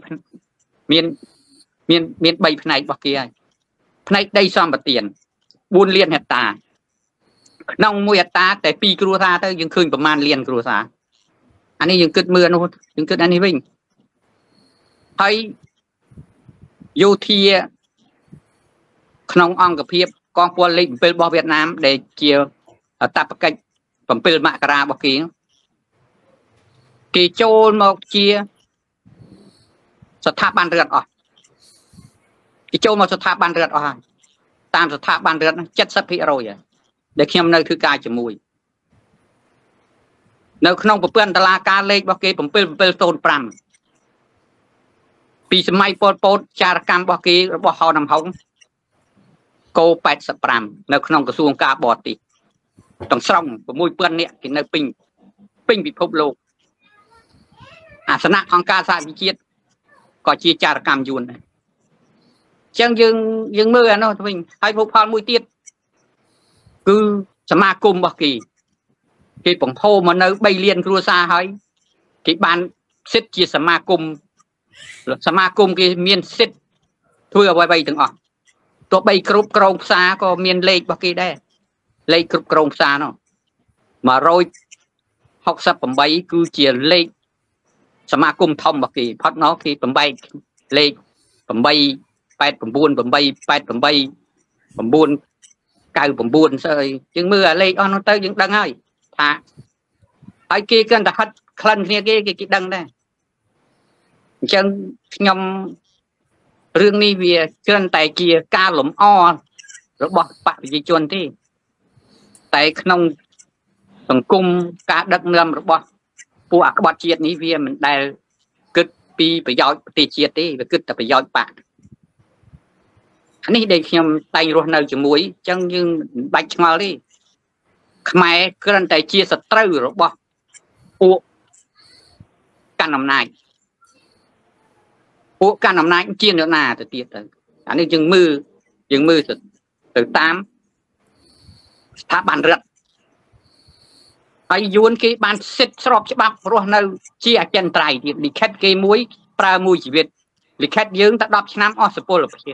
ផ្នែករបស់គេហើយផ្នែកដីសម្បត្តិ4 លានហិកតាក្នុង1ហិកតាតែ2គ្រួសារទៅយើងឃើញប្រមាណលានគ្រួសារអានេះយើងគិតមើលនោះយើងគិតអានេះវិញហើយយោធាក្នុងអង្គភាពកងពលលេខ7របស់វៀតណាមដែលជាតបកិច្ច7 មករារបស់គេចូលមកជាស្ថាប័នរដ្ឋអស់គេចូលមកស្ថាប័នរដ្ឋអស់ហើយតាមស្ថាប័នរដ្ឋ 70% ហើយដែលខ្ញុំនៅធ្វើការជាមួយនៅក្នុងប្រព័ន្ធតុលាការលេខរបស់គេ7705ពីសម័យប៉ុលពតចារកម្មរបស់គេរបស់ហៅណាំហុងកោ85នៅក្នុងក្រសួងការបរទេសទាំងស្រុង 6000 នាក់គេនៅពេញពិភពលោកអាសនៈអង្គការសហជីវជាតិក៏ជាចារកម្មយួនដែរអញ្ចឹងយើងមើលអានោះទៅវិញហើយភោគផលមួយទៀតគឺសមាគមរបស់គេបង្ហូរមកនៅ3 លានគ្រួសារហើយគេបានសិទ្ធិជាសមាគមគេមានសិទ្ធិធ្វើអ្វីៗទាំងអស់ទោះបីគ្រប់គ្រងផ្សារក៏មានលេខរបស់គេដែរលេខគ្រប់គ្រងផ្សារនោះ168គឺជាលេខសមាគមធំរបស់គេផុតនោះគេបំបែកលេខ889 888 999ស្អីយើងមើលអាលេខអស់នោះទៅយើងដឹងហើយថាហើយគេគិតតែហិតក្លិនគ្នាគេដឹងដែរអញ្ចឹងខ្ញុំរឿងនេះវាគ្រាន់តែជាការលំអរបស់បកប្រជាជនទេតែក្នុងសង្គមការដឹកនាំរបស់ពួកអាក្បត់ជាតិនេះវាមិនដែលគិតពីប្រយោជន៍ប្រទេសជាតិទេវាគិតតែប្រយោជន៍បកនេះដែលខ្ញុំតែងរស់នៅជាមួយអញ្ចឹងយើងមិនបាច់ឆ្ងល់ទេខ្មែរគ្រាន់តែជាសត្រូវរបស់ពួកកាន់អំណាចជានរណាទៅទៀតទៅអានេះយើងមើលទៅតាមស្ថាប័នរដ្ឋហើយយួនគេបានសិទ្ធិស្របច្បាប់រស់នៅជាអចិន្ត្រៃយ៍ទៀតលិខិតគេមួយប្រើមួយជីវិតលិខិតយើងតែ10 ឆ្នាំអស់សុពលភាព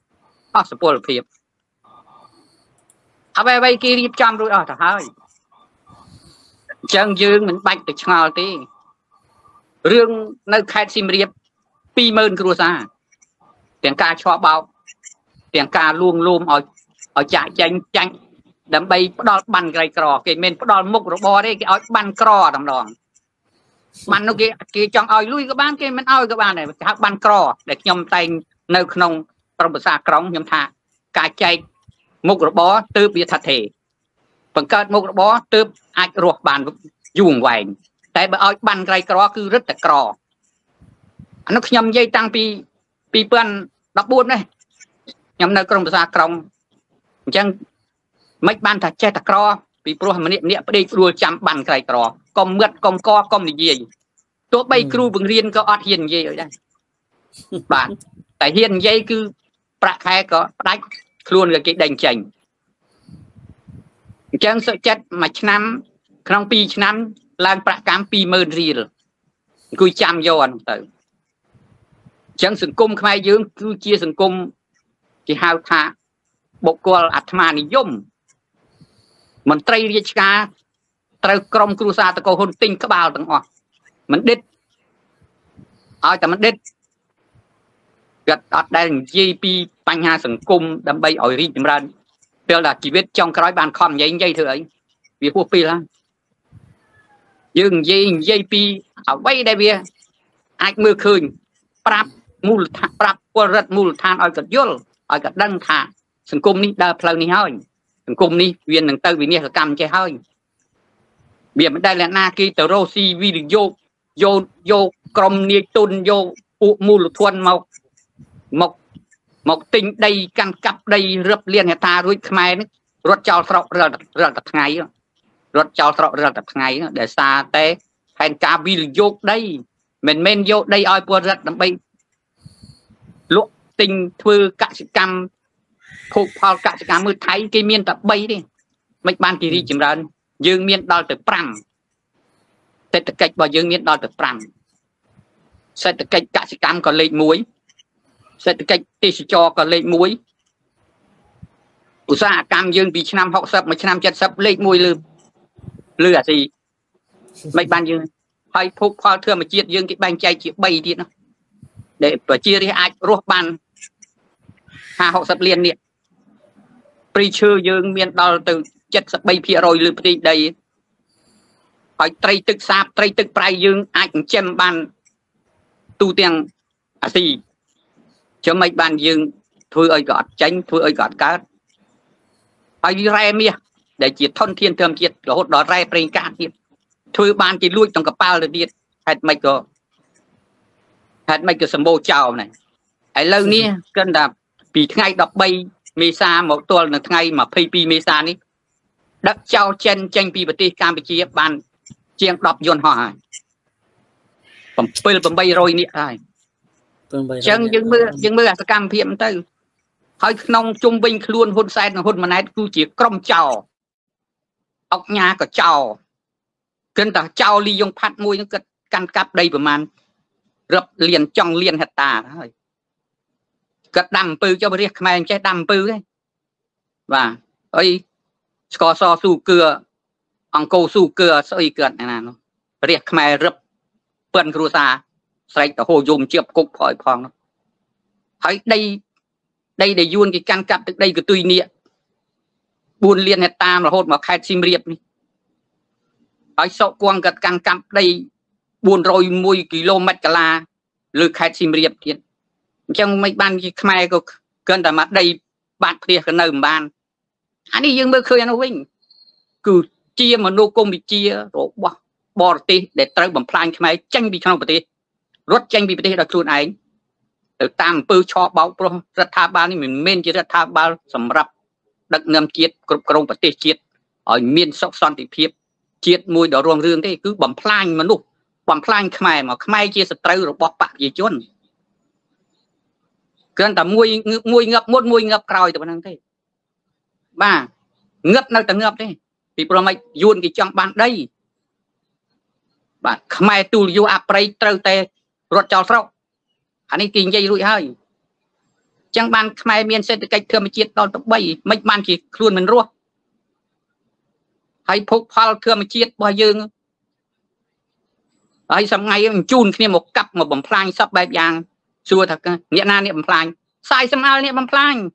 អ្វីគេរៀបចំរួចអស់ទៅហើយអញ្ចឹងយើងមិនបាច់ទៅឆ្ងល់ទេរឿងនៅខេត្តសៀមរាប 20000 គ្រួសារទាំងការឆោបោកទាំងការលួងលោមឲ្យចាក់ចាញ់ដើម្បីផ្ដាល់បានក្រីក្រគេមិនផ្ដាល់មុខរបរទេគេឲ្យបានក្រតែម្ដងបាននោះគេចង់ឲ្យលុយក៏បានគេមិនឲ្យក៏បានដែរគេហៅបានក្រដែលខ្ញុំតែងនៅក្នុងក្រុមប្រឹក្សាក្រុងខ្ញុំថាការចែកមុខរបរទើបវាថាទេបង្កើតមុខរបរទើបអាចរស់បានយូរអង្វែងតែបើឲ្យបានក្រីក្រគឺរឹតតែក្រអានោះខ្ញុំនិយាយតាំងពី2014នេះខ្ញុំនៅក្រុមប្រឹក្សាក្រុងអញ្ចឹងមិនបានថាចេះតែក្រពីព្រោះម្នាក់ប្តេជ្រួលចាំបានក្រីក្រកុំមឹកកុំកកុំនិយាយទោះបីគ្រូបង្រៀនក៏អត់ហ៊ាននិយាយអីដែរបាទតែហ៊ាននិយាយគឺប្រាក់ខែក៏ផ្ដាច់ខ្លួនក៏គេដេញចេញអញ្ចឹងសុខចិត្តមួយឆ្នាំក្នុង2ឆ្នាំឡើងប្រាក់កម្ម 20000 រៀលអង្គុយចាំយកអានោះទៅអញ្ចឹងសង្គមខ្មែរយើងគឺជាសង្គមគេហៅថាបុគ្គលអាត្មានិយមមន្ត្រីរាជការត្រូវក្រុមគ្រួសារតកោហ៊ុនទិញក្បាលទាំងអស់មិនដិតឲ្យតែមិនដិតគាត់អត់ដែលនិយាយពីបញ្ហាសង្គមដើម្បីឲ្យរីកចម្រើនពេលថាជីវិតចុងក្រោយបានខំនិយាយធ្វើអីវាហួសពេលហើយយើងនិយាយពីអ្វីដែលវាអាចមើលឃើញប្រាប់មូលដ្ឋានប្រាប់ពលរដ្ឋមូលដ្ឋានឲ្យគាត់យល់ឲ្យគាត់ដឹងថាសង្គមនេះដើរផ្លូវនេះហើយសង្គមនេះវានឹងទៅវិនិច្ឆ័យកម្មចេះហើយវាមិនដែលអ្នកណាគេទៅរកស៊ីវិនិយោគយកក្រុមនាយទុនយកពួកមូលធនមកទិញដីកាន់កាប់ដីរឹបលៀនហេតារួចខ្មែរនេះរត់ចោលស្រុករាល់តែថ្ងៃរត់ចោលស្រុករាល់តែថ្ងៃដែលសារតែផែនការវិនិយោគដីមិនមែនយកដីឲ្យពលរដ្ឋដើម្បីលក់ទិញធ្វើកសិកម្មភោគផលកសិកម្មមើលថៃគេមានតែ3ទេមិនបានគេរីកចម្រើនយើងមានដល់ទៅ5សេដ្ឋកិច្ចរបស់យើងមានដល់ទៅ5សេដ្ឋកិច្ចកសិកម្មក៏លេខ1សេដ្ឋកិច្ចទេសចរក៏លេខ1ឧស្សាហកម្មយើងពីឆ្នាំ60មកឆ្នាំ70លេខ1លើអាស៊ីមិនបានយើងហើយភោគផលធម្មជាតិយើងគេបែងចែកជា3ទៀតណាដែលប្រជារាស្ត្រអាចរស់បាន50-60 លាននេះព្រៃឈើយើងមានដល់ទៅ73%លើផ្ទៃដីហើយត្រីទឹកសាបត្រីទឹកប្រៃយើងអាចចិញ្ចឹមបានទូទាំងអាស៊ីចាំមិនបានយើងធ្វើអីក៏អត់ចាញ់ធ្វើអីក៏អត់កើតហើយរ៉ែមាសដែលជាធនធានធម្មជាតិរហូតដល់រ៉ែប្រេងកាតទៀតធ្វើបានគេលួចទាំងកប៉ាល់ទៅទៀតហេតុម៉េចក៏សម្បូរចោលណែឥឡូវនេះគិតថាពីថ្ងៃ13មេសាមកទល់នៅថ្ងៃ22មេសានេះដឹកចោលចេញពីប្រទេសកម្ពុជាបានជាង10យន្តហោះហើយ7-800នាក់ហើយអញ្ចឹងយើងមើលអាសកម្មភាពទៅហើយក្នុងជុំវិញខ្លួនហ៊ុនសែននិងហ៊ុនម៉ាណែតគឺជាក្រុមចោលអុកញ៉ាក៏ចោលគិតថាចោលលីយ៉ុងផាត់មួយនឹងគាត់កាន់កាប់ដីប្រមាណរឹបលៀនចង់លៀនហិតតាហើយគាត់ដាំអំពៅចុះរាជខ្មែរចេះដាំអំពៅទេបាទអីស្ករសស៊ូគឺអង្គស៊ូគឺស្អីគាត់ណានោះរាជខ្មែររឹបពឿនគ្រួសារស្រែកទៅហូរយំជាប់គុកផងនោះហើយដីដែលយួនគេកាន់កាប់ទឹកដីកទុយនេះ4 លានហិកតារហូតមកខេត្តសៀមរាបនេះហើយសក់គង់គាត់កាន់កាប់ដី401 គីឡូម៉ែត្រកាឡាលើខេត្តសៀមរាបទៀតអញ្ចឹងមិនបានជាខ្មែរក៏គិតតែមកដីបាត់ផ្ទះក៏នៅមិនបានអានេះយើងមើលឃើញអានោះវិញគឺជាមនោគមវិជ្ជារបស់បរទេសដែលត្រូវបំផ្លាញខ្មែរចេញពីក្នុងប្រទេសរត់ចេញពីប្រទេសដោយខ្លួនឯងទៅតាមអំពើឆបោកព្រោះរដ្ឋាភិបាលនេះមិនមែនជារដ្ឋាភិបាលសម្រាប់ដឹកនាំជាតិគ្រប់គ្រងប្រទេសជាតិឲ្យមានសុខសន្តិភាពជាតិមួយដ៏រុងរឿងទេគឺបំផ្លាញមនុស្សបំផ្លាញខ្មែរមកខ្មែរជាសត្រូវរបស់បកប្រជាជនគ្រាន់តែមួយងាប់មុនមួយងាប់ក្រោយតែប៉ុណ្្នឹងទេបាទងាប់នៅតែងាប់ទេពីព្រោះមិនយួនគេចង់បានដីបាទខ្មែរទូលយោអាប្រៃត្រូវតែរត់ចោលស្រុកអានេះគេនិយាយរួចហើយចឹងបានខ្មែរមានសេដ្ឋកិច្ចធម្មជាតិដល់ទៅ3មិនបានជាខ្លួនមិនរស់ហើយភោគផលធម្មជាតិរបស់យើងហើយសំងៃបញ្ជូនគ្នាមកកាប់មកបំផ្លាញសពបែបយ៉ាងសួរថាអ្នកណាអ្នកបំផ្លាញខ្សែសំអល់អ្នកបំផ្លាញ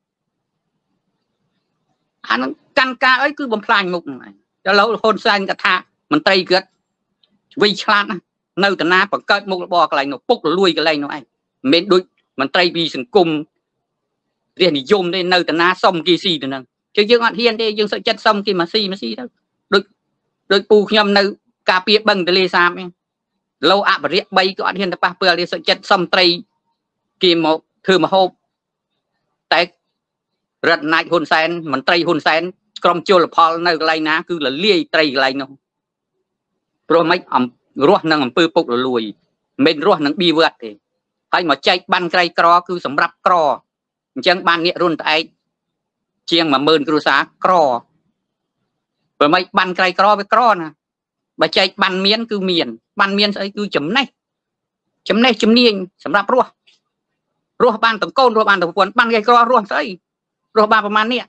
អានឹងកាន់ការអីគឺបំផ្លាញមុខហ្នឹងឥឡូវហ៊ុនសែនក៏ថាមន្ត្រីគាត់វិញឆ្លាតណានៅតាណាបង្កើតមុខរបរកន្លែងនោះពុករលួយកន្លែងនោះឯងមិនមែនដូចមន្ត្រីពីសង្គមរាជនិយមទេនៅតាណាសុំគេស៊ីទៅហ្នឹងchứយើងអត់ហ៊ានទេយើងសុខចិត្តសុំគេមកស៊ីទៅដូចពូខ្ញុំនៅការពារបឹងទលេសាបហ្នឹងលោអបរិយ3ក៏អត់ហ៊ានទៅប៉ះពាល់ទេសុខចិត្តសុំត្រីគេមកធ្វើមហូបតែរដ្ឋអំណាចហ៊ុនសែនមន្ត្រីហ៊ុនសែនក្រុមជលផលនៅកន្លែងណាគឺលលាយត្រីកន្លែងនោះព្រោះមិនរស់នឹងអំពើពុករលួយមិនរស់នឹងបៀវត្តទេហើយមកចែកបានក្រៃក្រគឺសម្រាប់ក្រអ chẳng ban nghĩa run tại chiêng mà mơn cru xá cro bởi mấy ban cây cro với cro nè bà chạy ban miến cứ ban miến ấy cứ chấm này chấm niên sắm rạp rùa ban tổng côn rùa ban tổng quân ban cây cro rùa sấy rùa banประมาณ nè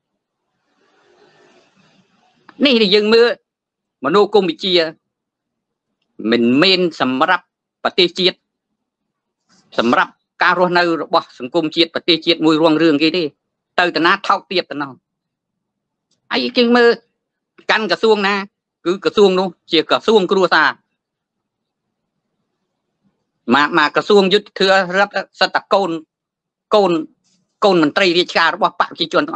นี่thì dừng mưa mà nô cung bị chia mình men sắm rạp và tê chiết sắm rạp ca rùa nơi bỏ sắm cung chiết và tê chiết mùi ruộng rương kia đi từ từ na thao tiệt từ nào ấy dừng mưa căn cả xuông na cứ cả xuông luôn chỉ cả xuông cứ đua xa mà cả xuông dứt thưa rất rất tập côn mình tây đi cha nó bỏ bạn chỉ chuẩn thôi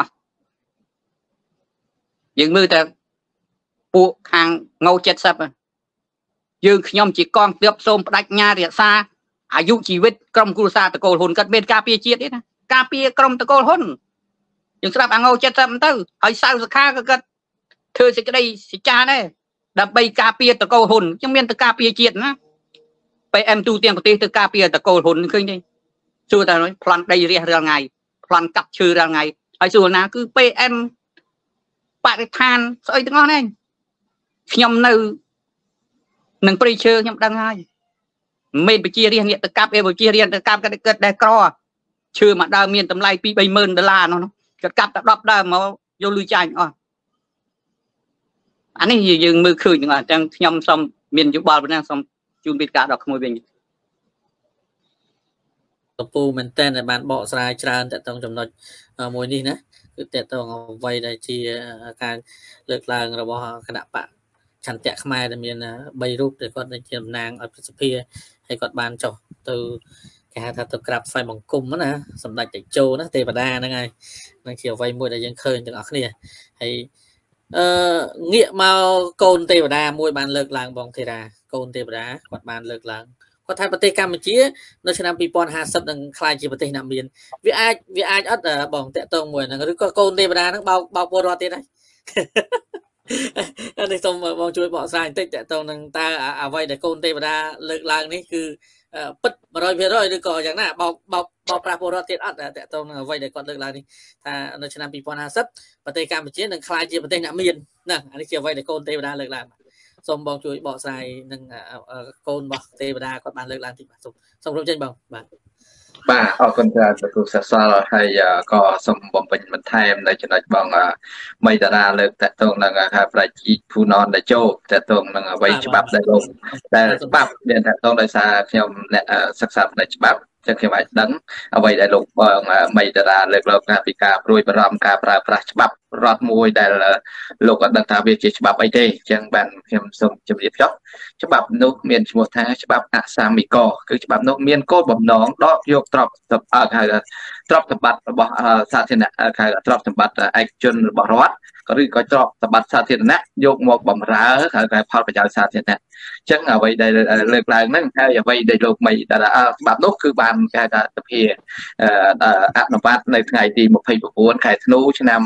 dừng mưa ta buộc hàng ngâu chết sập dừng nhom chỉ con tiếp xôm đánh nha để xaอายุชีวิตกรมกุลศาสตร์ตะโกนหุ่นกันเป็นกาเปียเจียดนี่นะกาเปียกรมตะโกนหุ่นยังสำหรับอ่างเอาเจ็ดสามตื้อไอ้สาวสักข้าก็เธอสิก็ได้สิจ้าได้ดับใบกาเปียตะโกนหุ่นยังมีตะกาเปียเจียดนะไปเอ็มตูเตียงปฏิตะกาเปียตะโกนหุ่นขึ้นนี่สู้แต่nóiพลันได้เรียเรื่องไงพลันกับชื่อเรื่องไงไอ้ส่วนนั้นคือไปเอ็มปฏิทานสอยตั้งงอนเองยำนึหนึ่งปริเชอร์ยำดังไงเมนไปเชียเรียนเนี่ยตะกับไปเชียเรียนตะกับก็ได้เกิดได้กรอชื่อมาดาวเมียนตำไรปีใบเมินดอลลาร์เนาะตะกับตะดับได้มาโยลุยใจอ๋ออันนี้ยืงมือคืนอย่างไรจังยำซ้ำเมียนยุบอลไปนั่งซ้ำจูนปิดกาดอกขโมยเป็นตะปูมันเต้นในบ้านเบาะสายจานแต่ต้องจำนวนมวยนี่นะคือแต่ต้องเอาไว้ได้ที่การเลิกลางระบบคณะปะฉันแตะขมายแต่เมียนใบรูปแต่ก็ได้เจียมนางเอาพิษเพียให้กอดบานจบtừ cáiถ้าตัวกลับไฟมองกุมนะสำหรับเด็กโจนะเทปดานะไงนั่งเขียวไฟมวยได้ยังเคยจังออกเนี่ยให้เงี้ยมาโกนเทปดามวยบานเลิกลางบองเทดาโกนเทปดากอดบานเลิกลางก็ไทยประเทศกัมพูชีในชนะปีปอนหาสับดังคลายจีประเทศนาเมียนวิอาอัดบองเตะตรงมวยนะหรือก็โกนเทปดาทั้งเบาปวดรอเตะได้อันนี้ต้องมองช่วยบอกสายแต่ตรงนั้นตาเอาไว้แต่โกนเทปดาเลิกลางนี่คือปิดมาร้อยเพียร้อยหรือก่ออย่างน่ะเบาปลาโปรตีนอัดแต่ตรงไว้เด็กก่อนเลิกลานี่ถ้าในชนะปีปอนหาซับประเทศกัมพูชีนั่งคลายจีประเทศนาเมียนนะอันนี้เกี่ยวไว้เด็กโกนเทปดาเลิกลาสมบอกช่วยบอกสายนั่งโกนบอกเทปดาก็บานเลิกลาที่สมรู้ใจบ้างบ้างបាទអរគុណច្រើនលោកគ្រូសាសលហើយក៏សូមបំពេញបន្ថែមនៅចំណុចបងមីតារាលើកតទៅនឹងប្រជាភូណនដែលចូលតទៅនឹងអ្វីច្បាប់ដែលលោកដែលច្បាប់មានតទៅដោយសារខ្ញុំអ្នកសិក្សាផ្នែកច្បាប់ចឹងខ្ញុំអាចដឹងអ្វីដែលលោកបងមីតារាលើកឡើងពីការព្រួយបារម្ភការប្រើប្រាស់ច្បាប់រដ្ឋមួយដែលលោកអត់ដឹងថាវាជាច្បាប់អីទេចឹងបានខ្ញុំសូមជម្រាបចុះច្បាប់នោះមានឈ្មោះថាច្បាប់អសាមិកគឺច្បាប់នោះមានគោលបំណងដកយកទ្រព្យសម្បត្តិរបស់សាធារណៈហៅទ្រព្យសម្បត្តិឯកជនរបស់រដ្ឋឬក៏ទ្រព្យសម្បត្តិសាធារណៈយកមកបម្រើហៅថាផលប្រយោជន៍សាធារណៈចឹងអ្វីដែលលើកឡើងហ្នឹងហើយអ្វីដែលលោកមីតារាច្បាប់នោះគឺបានគេថាសភាអនុវត្តនៅថ្ងៃទី29ខែធ្នូឆ្នាំ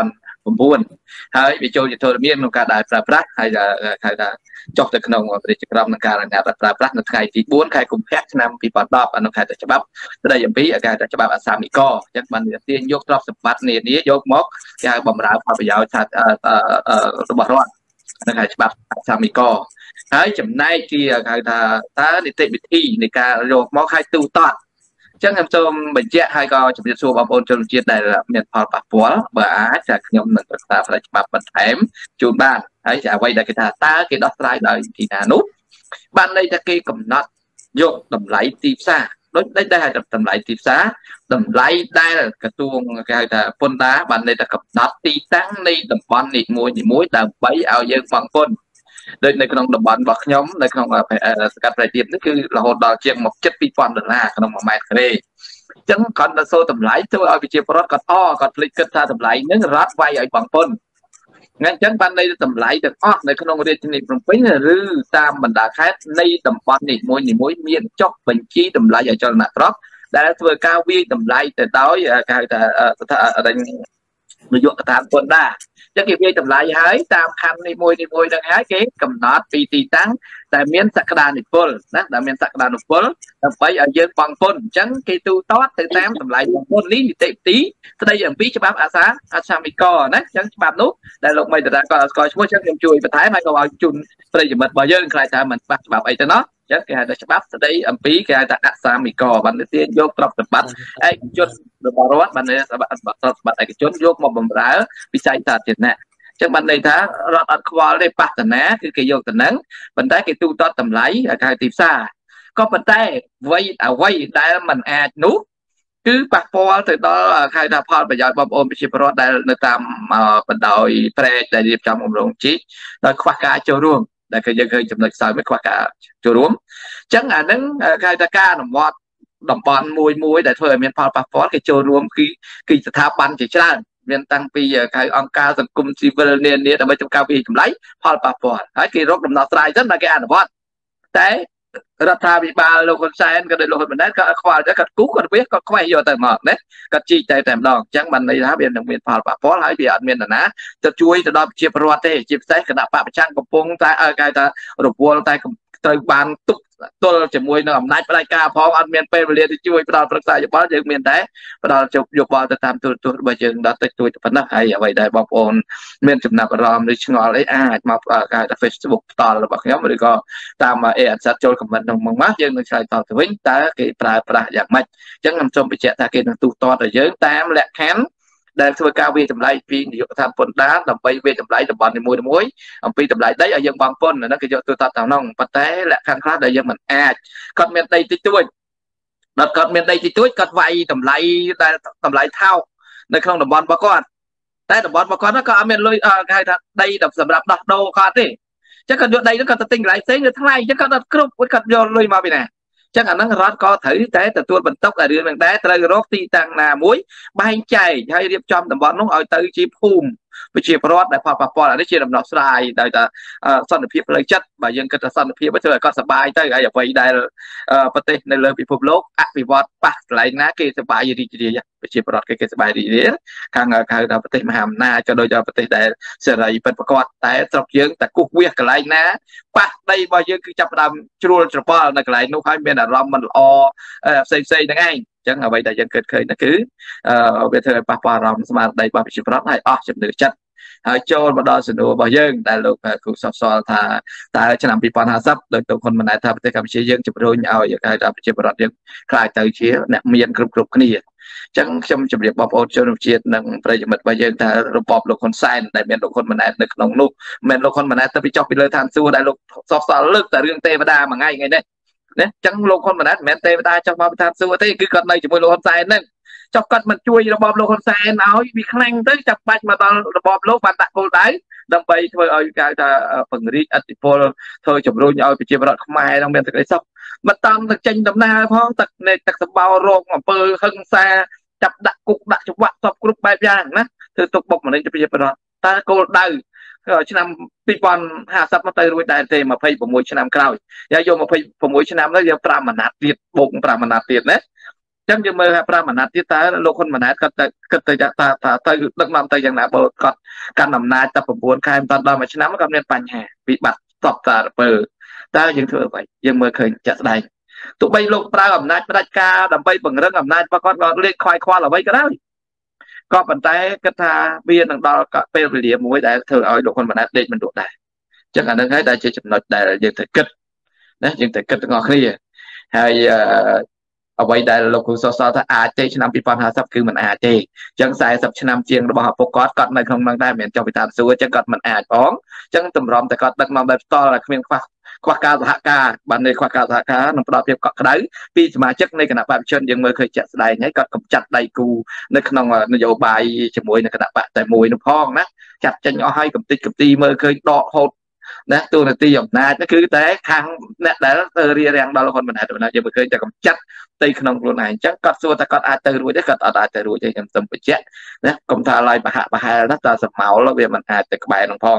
2009ហើយវាចូលជាធរមានក្នុងការដែលប្រើប្រាស់ហើយហៅថាចុះទៅក្នុងប្រជាក្រមនឹងការអនុញ្ញាតប្រើប្រាស់នៅថ្ងៃទី4ខែកុម្ភៈឆ្នាំ2010អនុខេត្តច្បាប់ស្ដីអំពីគេថាច្បាប់អសាមិកចឹងបានទាញយកទ្រព្យសម្បត្តិនានាយកមកគេហៅបម្រើផលប្រយោជន៍របស់រដ្ឋនៅខែច្បាប់អសាមិកហើយចំណែកជាហៅថាតើនីតិវិធីនៃការយកមកឲ្យទូទាត់ចឹងខ្ញុំសូមបញ្ជាក់ហើយក៏ជម្រាបសួរបងប្អូនជនជាតិដែលមានផលប៉ះពាល់បើអាចតែខ្ញុំនឹងប្រកាសផ្នែកច្បាប់បន្ថែមជូនបានហើយអ្វីដែលគេថាតើគេដោះស្រាយដោយវិធីណានោះបានន័យថាគេកំណត់យកតម្លៃទីផ្សារដូចដែលហៅតម្លៃទីផ្សារតម្លៃដែលក្រសួងគេហៅថាពន្ធដារបានន័យថាកំណត់ទីតាំងនៃតំបន់នីមួយដើម្បីឲ្យយើងបង់ពន្ធដូចនៅក្នុងតំបន់របស់ខ្ញុំនៅក្នុងសកាត់ប្រៃទៀបនេះគឺរហូតដល់ជាងមកជិត$2000ក្នុង1ម៉ែត្រការ៉េអញ្ចឹងគាត់ទៅសូតម្លៃធ្វើឲ្យប្រជាពលរដ្ឋគាត់ភ្លេចគិតថាតម្លៃហ្នឹងរដ្ឋវាយឲ្យបង់ពន្ធงั้นអញ្ចឹងបានន័យថាតម្លៃទាំងអស់នៅក្នុងរាជធានីភ្នំពេញឬតាមបណ្ដាខេត្តនៃតំបន់នេះមួយមានចុះបញ្ជីតម្លៃអចលនទ្រព្យដែលធ្វើការវាយតម្លៃទៅដោយគេហៅថាนายกฐานปนได้จะเก็บเงินจำไรหายตามคันในมวยดังหายเก๋กำหนดปีตีตั้งแต่เมียนสักดานิพลนะแต่เมียนสักดานิพลแต่ไปเอาเยอะบางคนจังกีตูตอดตื่นเต้นจำไรบางคนนี้มีเตะตีแสดงอย่างปีฉบับอาซามิกอนะจังฉบับนู้แต่ลงไม่แต่ก็ช่วยจังยังช่วยประท้ายไม่ก็เอาจุนแสดงอย่างมันบ่เยอะใครจะมันฉบับไอ้เนาะจังแกได้ฉบับแสดงอันปีแกจะอาซามิกอบันเตียนยกตรอกตบัดไอ้จุนบารวัตบันเนี่ยบัดไอ้จุนยกมาบำราวิจัยศาสตร์เนี่ยจังบันในท้าเราอัดควอลได้ปัตตนะคือเกี่ยวกับนั้นบันได้เกี่ยวกับตำไหลการตีซ่าก็บันได้ไว้ได้มันแอดนุคือปักพอลถึงตอนใครทำพอลประหยัดบอมโอมไปชิปรถได้ในตามบันไดแพร่ได้เรียบจำอมลงจีโดยควักกาโจรวมแต่เคยจำนวนสายไม่ควักกาโจรวมจังอันนั้นใครจะกล้าหนุ่มวอดดอมบอลมวยแต่เธอเมียนพอลปักพอลกับโจรวมคือสถาบันจีช่างเมียนตั้งปีใครองค์การสังคมซีวิลเนี่ยแต่ไม่จำการปีจำไรพอลปักพอลให้กี่รถดำน้ำสไลด์นั่นได้แก่อันวอดแต่รัฐบาลโลกคนแซนก็ได้โลกคนนั้นก็ควาจะกัดกู้กันเว้ยก็ควายโยแต่หมอกเนี่ยก็จี้ใจแต่ดอกจังมันในท้าเบียนหนึ่งเมียนพอลปะเพราะหลายเบียนเมียนนะจะช่วยจะดอกเชียร์ประวัติเชียร์แซกขณะปะประชังกระพงแต่กายจะรบกวนแต่ตระบานตุกตัวจะมวยนำนายปลายกาพออันเมียนเป็นเรียนที่ช่วยประดาปรึกษาอยู่บ้านยังเมียนได้ประดาจะยกบอลจะตามตัวใบเชิงดัดตัวจะพนักให้เอาไว้ได้บอกโอนเมียนจุดนับรอมหรือชงอเลยมาการเฟซบุ๊กต่อระบบนี้มันก็ตามมาสัตว์โจรกับมันตรงมั้งยังนึกใช้ต่อถึงแต่กี่ปลายอย่างไม่จังนำชมไปเจาะตาเกณฑ์ตัวต่อแต่เยอะตามแหละแขนได้ช่วยการเวทำลายปีนอยู่ทำปนด้านทำไปเวทำลายทำบอลในมวยปีทำลายได้ยังบางปนนั่นคือตัวตัดทางน้องปัตเต้และข้างคลาดได้ยังเหมือนก็เมียนได้ติดด้วยนัดก็เมียนได้ติดด้วยก็ไวทำลายได้ทำลายเท่าในคลองทำบอลมาก่อนแต่ทำบอลมาก่อนแล้วก็เมียนเลยใครได้ดับสำหรับดักโดก่อนดิจะกันโยนได้แล้วก็ติงหลายเส้นเลยทั้งไรจะกันกรุ๊ปกันโยนเลยมาไปไหนจังอันนั้นรัฐก็ถือแต่ตัวบรรทุกอะไรเรื่องแต่ตระรกตีต่างนามุ้ยใบใจให้เรียบจอมแต่บอลน้องเอาตือจีภูมิไปเชียร์พรอดแต่พอปอได้เชียร์ลำดับสายได้แต่สันนิพิบเลยจัดบ่ยังก็จะสันนิพิบไปเถอะก็สบายใจอย่าไปได้ประเทศในเรื่องพิภพโลกอภิวัตปะไหลนะเกสบายดีดีไปเชียร์พรอดเกสบายดีดีข้างเราประเทศมหาอำนาจจะโดยประเทศใดเสรีเป็นประกอบแต่ตรกยังแต่กุกเวียกไหลนะปะได้บ่ยังคือจับดำจุลจุลปอในไหลนู้ให้เมียนรำมันเซ่นั่นไงจังเอาไว้ได้ยังเกิดเคยนะคือไปเถอะปะปารำสมาได้ปะพิชิตรัฐให้จำเนือจัดโจรมาดอสนุบ่ยังแต่ลูกกูสอบสอบท่าแต่ฉันนำปีปอนหาซับโดยตัวคนมันได้ทำประเทศกัมพูชายังจะโดนเอาอย่างไรแต่พิชิตรัฐยังคลายเตยเชี่ยเนี่ยมียันกรุบๆนี่จังจำเรียบบอกโอโจนเชียนั่งประโยชน์บ่ยังแต่ระบบลูกคนไซน์ได้เป็นลูกคนมันได้นึกน้องลูกเป็นลูกคนมันได้แต่ไปจอบไปเลยทานสู้ได้ลูกสอบสอบเลิกแต่เรื่องเตะมาได้มาง่ายไงเนี่ยเนี่ยจังโลกคนมันนั้นแม้เตะได้จังมาประธานสู้ที่คือก่อนในจมูกโลกคนไซน์นั่นจับกัดมันช่วยระบบโลกคนไซน์เอามีแข่งตึ้งจับไปมาตอนระบบโลกมันตะโกนได้ดังไปเธอเอาการจะฝึกริอติพลเธอจบรุ่นเอาไปเชียร์บอลขมายต้องเป็นตะไคร้ซับมาตามตะเจนดำนาเพราะตะในตะสบาวโรงของเปิลขึ้นแซ่จับดักกุกดักจังหวะสอบกรุ๊ปแบบอย่างนะเธอตกบกมันจะไปเชียร์บอลตาโกนได้ชนะปีปอนหาซับมาเตยรวยได้เตมาพายผมมวยชนะคราวอย่าโยมมาพายผมมวยชนะแล้วยังปรามานาเตียดบงปรามานาเตียดนะจังยังมาปรามานาเตียดตาโลกคนมานาก็เตยจะตาเตยดักนำเตยอย่างหนาบอลก็การนำนายตาผมบวนใครตอนเรามาชนะมันก็เป็นปัญหาวิบัติตอบตาเปิดตายังเถื่อไปยังมาเคยจะได้ตัวใบลงปราอำนาจประกาศดำใบบังเรื่องอำนาจประกอบเรียกควายควาเราไว้ก็ได้ก็ปัจจัยกระทาเบียนต่างๆก็เป็นเรียมวยได้เธอเอาลูกคนมาเด็กมันโดดได้จังอันนั้นให้ได้จะจำนวนได้ยังแต่กึศนะยังแต่กึศงอเคลียให้เอาไว้ได้ลูกคุณสอถ้าอาเจชนะปีปอนหาซับคือมันอาเจจังสายสับชนะเจียงระบบปกอดกัดในคำนั้นได้เหมือนเจ้าไปตามสู้จังกัดมันอาป้องจังตำรอมแต่กัดดักมาแบบต่อละเพียงควักการสหการบันในควักการสหการนำประเภทเกาะกระไดปีสมาชิกในคณะประชาชนยังเมื่อเคยจัดแสดงให้กัดกำจัดไดกูในขนมนโยบายจมวยในคณะปะแต่มวยนุ่งพ้องนะจัดจังเอาให้กับตีเมื่อเคยดอกโหดนะตัวในตีอย่างนาก็คือแต่ทางเนี่ยแต่เรียแรงดาวคนมันหายตัวนั้นยังไม่เคยจะกำจัดตีขนมตัวไหนจังกัดส่วนแต่กัดอาจจะรวยได้กัดอาจจะรวยจะยังสมบูรณ์นะกรมทาลายปะหะแล้วตาสมาวแล้วเวมันอาจจะกระบายน้องพอง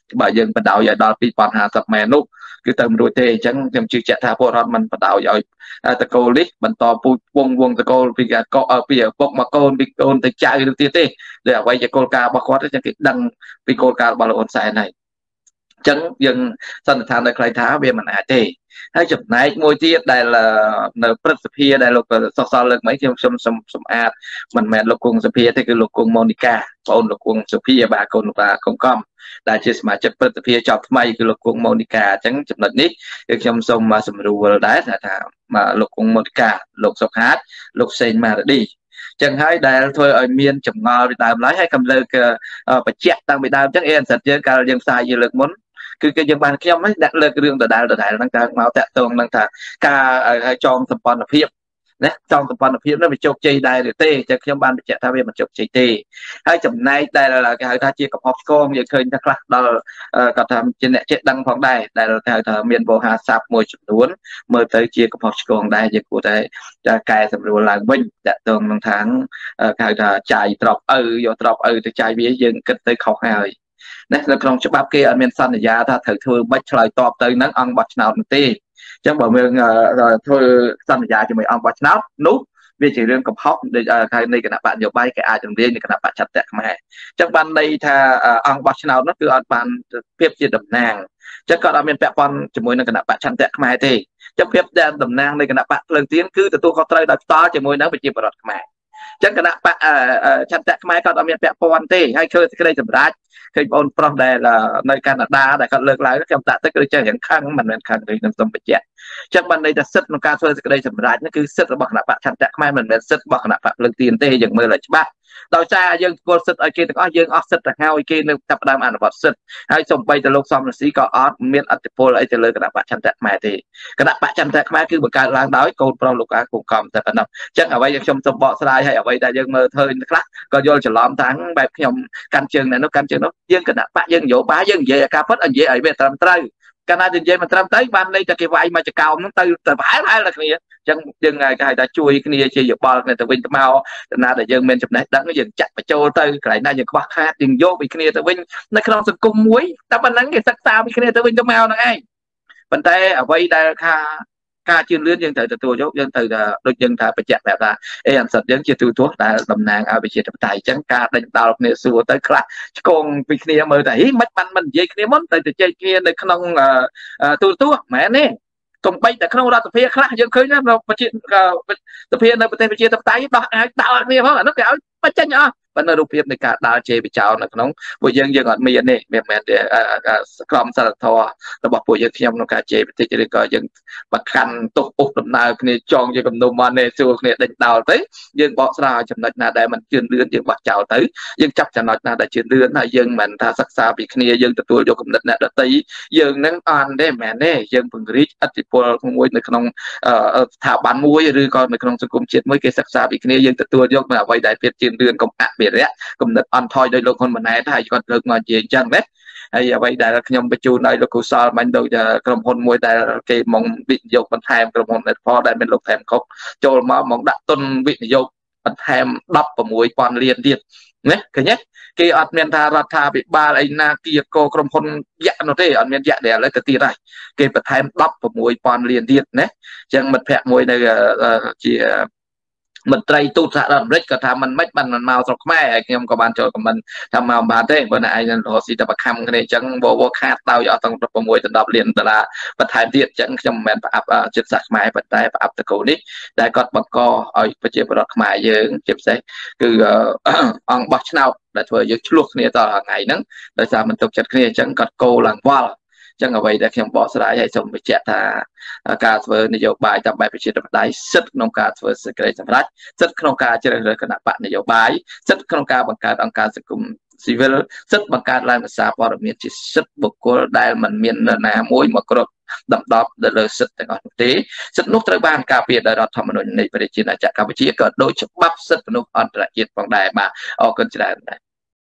បើយើងបដោយឲ្យដល់2050ម៉ែនោះគឺទៅមិនរួចទេអញ្ចឹងខ្ញុំជឿជាក់ថាពលរដ្ឋមិនបដោយឲ្យតកូលនេះបន្តពូជវងតកូលពីឪពុកមកកូនពីកូនទៅចៅទៅទៀតទេដែលអ្វីជាគោលការណ៍របស់គាត់អញ្ចឹងគេដឹងពីគោលការណ៍របស់លោកហ៊ុនសែនហើយអញ្ចឹងយើងសន្និដ្ឋានដល់ខ្លីថាវាមិនអាចទេហើយចំណែកមួយទៀតដែលនៅព្រឹទ្ធសភាដែលលោកសសល់លើកមកខ្ញុំសម្អាតមិនមែនលោកគង់សភាទេគឺលោកគង់ម៉ូនីកាបងលោកគង់សុភាបាទកូនបាទកងកំដែលជាសមាជិកព្រឹទ្ធសភាចប់ថ្មីគឺលោកគង់ម៉ូនីកាអញ្ចឹងចំណុចនេះគឺខ្ញុំសូមសម្រួលដែរថាលោកគង់ម៉ូនីកាលោកសុខាតលោកសេងម៉ារ៉ាឌីចឹងហើយដែលធ្វើឲ្យមានចម្ងល់ពីដើមឡើយហើយកំលើកបញ្ជាក់តាំងពីដើមអញ្ចឹងអេអនសិតយើងកាលយើងផ្សាយយើងលើកមុនគឺយើងបានខ្ញុំដាក់លើករឿងដដែលហ្នឹងតែមកតាក់ទងនឹងថាការចងសម្ព័ន្ធភាពណាចងសម្ព័ន្ធភាពនោះវាជោគជ័យដែរឬទេចឹងខ្ញុំបានបញ្ជាក់ថាវាមិនជោគជ័យទេហើយចំណែកដែលគេហៅថាជាកំហុសឆ្គងយើងឃើញថាខ្លះដល់គាត់ថាជាអ្នកចេះដឹងផងដែរដែលគេហៅថាមានវោហារស័ព្ទមួយចំនួនមើលទៅជាកំហុសឆ្គងដែរយើងគួរតែកែសម្រួលឡើងវិញតាក់ទងនឹងខាងគេហៅថាចាយទ្របឪយកទ្របឪទៅចាយវាយើងគិតទៅខុសហើយណានៅក្នុងច្បាប់គេអត់មានសន្យាថាត្រូវធ្វើបាច់ឆ្លើយតបទៅនឹងអង្គបោះឆ្នោតនោះទេអញ្ចឹងបើយើងធ្វើសន្យាជាមួយអង្គបោះឆ្នោតនោះវាជារឿងកំហុសនៃគណៈបកនយោបាយគេអាចរំលាយនៃគណៈបកឆន្ទៈខ្មែរអញ្ចឹងបានន័យថាអង្គបោះឆ្នោតនោះគឺអត់បានភាពជាតំណាងអញ្ចឹងក៏អត់មានពាក់ព័ន្ធជាមួយនឹងគណៈបកឆន្ទៈខ្មែរទេអញ្ចឹងភាពដែលតំណាងនៃគណៈបកភ្លើងទៀនគឺទទួលខុសត្រូវដោយផ្ទាល់ជាមួយនឹងប្រជាពលរដ្ឋខ្មែរអញ្ចឹងគណៈបកឆន្ទៈខ្មែរក៏អត់មានពាក់ព័ន្ធទេហើយឃើញសេចក្តីសម្រេចឃើញបងប្រុសដែលនៅកាណាដាដែលគាត់លើកឡើងខ្ញុំដាក់ទឹកគឺចេះរៀងខឹងមិនមែនខឹងទេខ្ញុំសូមបញ្ជាក់អញ្ចឹងបានន័យថាសិទ្ធិក្នុងការធ្វើសេចក្តីសម្រេចនោះគឺសិទ្ធិរបស់គណៈបកឆន្ទៈខ្មែរមិនមែនសិទ្ធិរបស់គណៈបកភ្លើងទៀនទេយើងមើលឲ្យច្បាស់ដោយសារយើងស្គាល់សិទ្ធិឲ្យគេទាំងអស់យើងអស់សិទ្ធិទៅហើយគេនៅចាប់ផ្ដើមអនុវត្តសិទ្ធិហើយសូម្បីតែលោកសំរងស៊ីក៏អត់មានអធិបុលអីទៅលើគណៈបកឆន្ទៈខ្មែរទេគណៈបកឆន្ទៈខ្មែរគឺបង្កើតឡើងដោយកូនប្រុសលោកគង់កំតែប៉ុណ្ណោះអញ្ចឹងអ្វីដែលខ្ញុំសូមបកស្រាយឲ្យអ្វីដែលយើងមើលឃើញខ្លះក៏យល់ច្រឡំតាំងបែបខ្ញុំកាន់ជើងនៅនោះកាន់ជើងនោះយើងគណៈបកយើងនយោបាយយើងនិយាយឲ្យការពិតនិយាយឲ្យវាត្រឹមត្រូវកាលណានិយាយមិនត្រឹមត្រូវបានន័យថាគេវាយមកចកោមហ្នឹងទៅប្រហែលតែគ្នាអញ្ចឹងយើងគេហៅថាជួយគ្នាជាយោបល់គ្នាទៅវិញទៅមកដំណើរដែលយើងមានចំណេះដឹងយើងចាក់បញ្ចូលទៅកន្លែងណាយើងខ្វះខាតយើងយកពីគ្នាទៅវិញនៅក្នុងសង្គមមួយតែប៉ុណ្ណឹងគេសិក្សាពីគ្នាទៅវិញទៅមកហ្នឹងឯងប៉ុន្តែអ្វីដែលការជឿនលឿនយើងត្រូវទទួលយកយើងត្រូវថាដូចយើងថាបញ្ជាក់ប្រាប់ថាអេអនសិតយើងជាទូទស្សន៍ដែលតំណាងឲ្យប្រជាធិបតេយ្យអញ្ចឹងការដេញដោលគ្នាសួរទៅខ្លះឆ្កងពីគ្នាមើលតែហីមិនបានមិននិយាយគ្នាមុនទៅជែកគ្នានៅក្នុងទូទស្សន៍មែនទេកំបីតែក្នុងរដ្ឋសភាខ្លះយើងឃើញណាប្រជាសភានៅប្រទេសប្រជាធិបតេយ្យដោះអាចដោលគ្នាផងអានោះគេឲ្យបញ្ចេញអស់ប៉ុន្តែរូបភាពនៃការដើរជេរបិចោលនៅក្នុងពួកយើងអត់មានទេមិនមែនទេក្រមសីលធម៌របស់ពួកយើងខ្ញុំក្នុងការជេរបន្តិចឬក៏យើងបកាន់ទុកឧបដំណើរគ្នាចងជាគំនុំមកនេះសួរគ្នាដេញដោលទៅយើងបកស្រាយចំណុចណាដែលมันជឿនលឿនយើងបោះចោលទៅយើងចាប់ចំណុចណាដែលជឿនលឿនហើយយើងមិនថាសិក្សាពីគ្នាយើងទទួលយកគំនិតអ្នកដទៃយើងនឹងអត់ទេមែនទេយើងពង្រីកអធិបុលមួយនៅក្នុងស្ថាប័នមួយឬក៏នៅក្នុងសង្គមជាតិមួយគេសិក្សាពីគ្នាយើងទទួលយកនៅអ្វីដែលភាពជឿនលឿនកុំអភិរក្សគំនិតអន់ថយដោយលោកហ៊ុនម៉ាណែតហើយគាត់លើកមកនិយាយអញ្ចឹងណាហើយអ្វីដែលខ្ញុំបញ្ជូនឲ្យលោកកុសលមិញដូចក្រុមហ៊ុនមួយដែលគេមកវិនិយោគបន្ថែមក្រុមហ៊ុន Netpol ដែលមានលោកថែមខុកចូលមកដាក់ទុនវិនិយោគបន្ថែម 16,000 លានទៀតណាឃើញទេគេអត់មានថារដ្ឋាភិបាលអីណាគីកោក្រុមហ៊ុនយៈនោះទេអត់មានយៈទេឥឡូវទៅទៀតហើយគេបន្ថែម 16,000 លានទៀតណាអញ្ចឹងមិត្តភ័ក្ដិមួយនៅជាមន្ត្រីទូតសហរដ្ឋអាមេរិកក៏ថាមិនមិនបានមកស្រុកខ្មែរហើយខ្ញុំក៏បានចូលខមមិនថាមកបានទេបើណែឯងរកស៊ីតែបខំគ្នាអញ្ចឹងវខាតដោយអត់ទាំង6ទៅ10លានដុល្លារបន្ថែមទៀតអញ្ចឹងខ្ញុំមិនមែនប្រអាប់ចិត្តសាសខ្មែរប៉ុន្តែប្រអាប់តកូនេះដែលគាត់បង្កឲ្យប្រជាពលរដ្ឋខ្មែរយើងជាពិសេសគឺអង្គបោះឆ្នោតដែលធ្វើយើងឆ្លោះគ្នាតថ្ងៃហ្នឹងដោយសារមិនទុកចិត្តគ្នាអញ្ចឹងគាត់កោឡើងវល់ចឹងអ្វីដែលខ្ញុំបកស្រាយឲ្យសូមបញ្ជាក់ថាការធ្វើនយោបាយតាមបែបប្រជាធិបតេយ្យសិទ្ធិក្នុងការធ្វើសេចក្តីសម្រេចសិទ្ធិក្នុងការជ្រើសរើសគណៈបកនយោបាយសិទ្ធិក្នុងការបង្កើតអង្គការសង្គមស៊ីវិលសិទ្ធិបង្កើតឡើងភាសាព័ត៌មានជាសិទ្ធិបុគ្គលដែលមិនមាននរណាមួយមកគ្រប់ដំដប់ទៅលើសិទ្ធិទាំងអស់នោះទេសិទ្ធិនោះត្រូវបានការពារដោយរដ្ឋធម្មនុញ្ញនៃប្រជាជាតិកម្ពុជាក៏ដូចច្បាប់សិទ្ធិមនុស្សអន្តរជាតិផងដែរបាទអរគុណច្រើន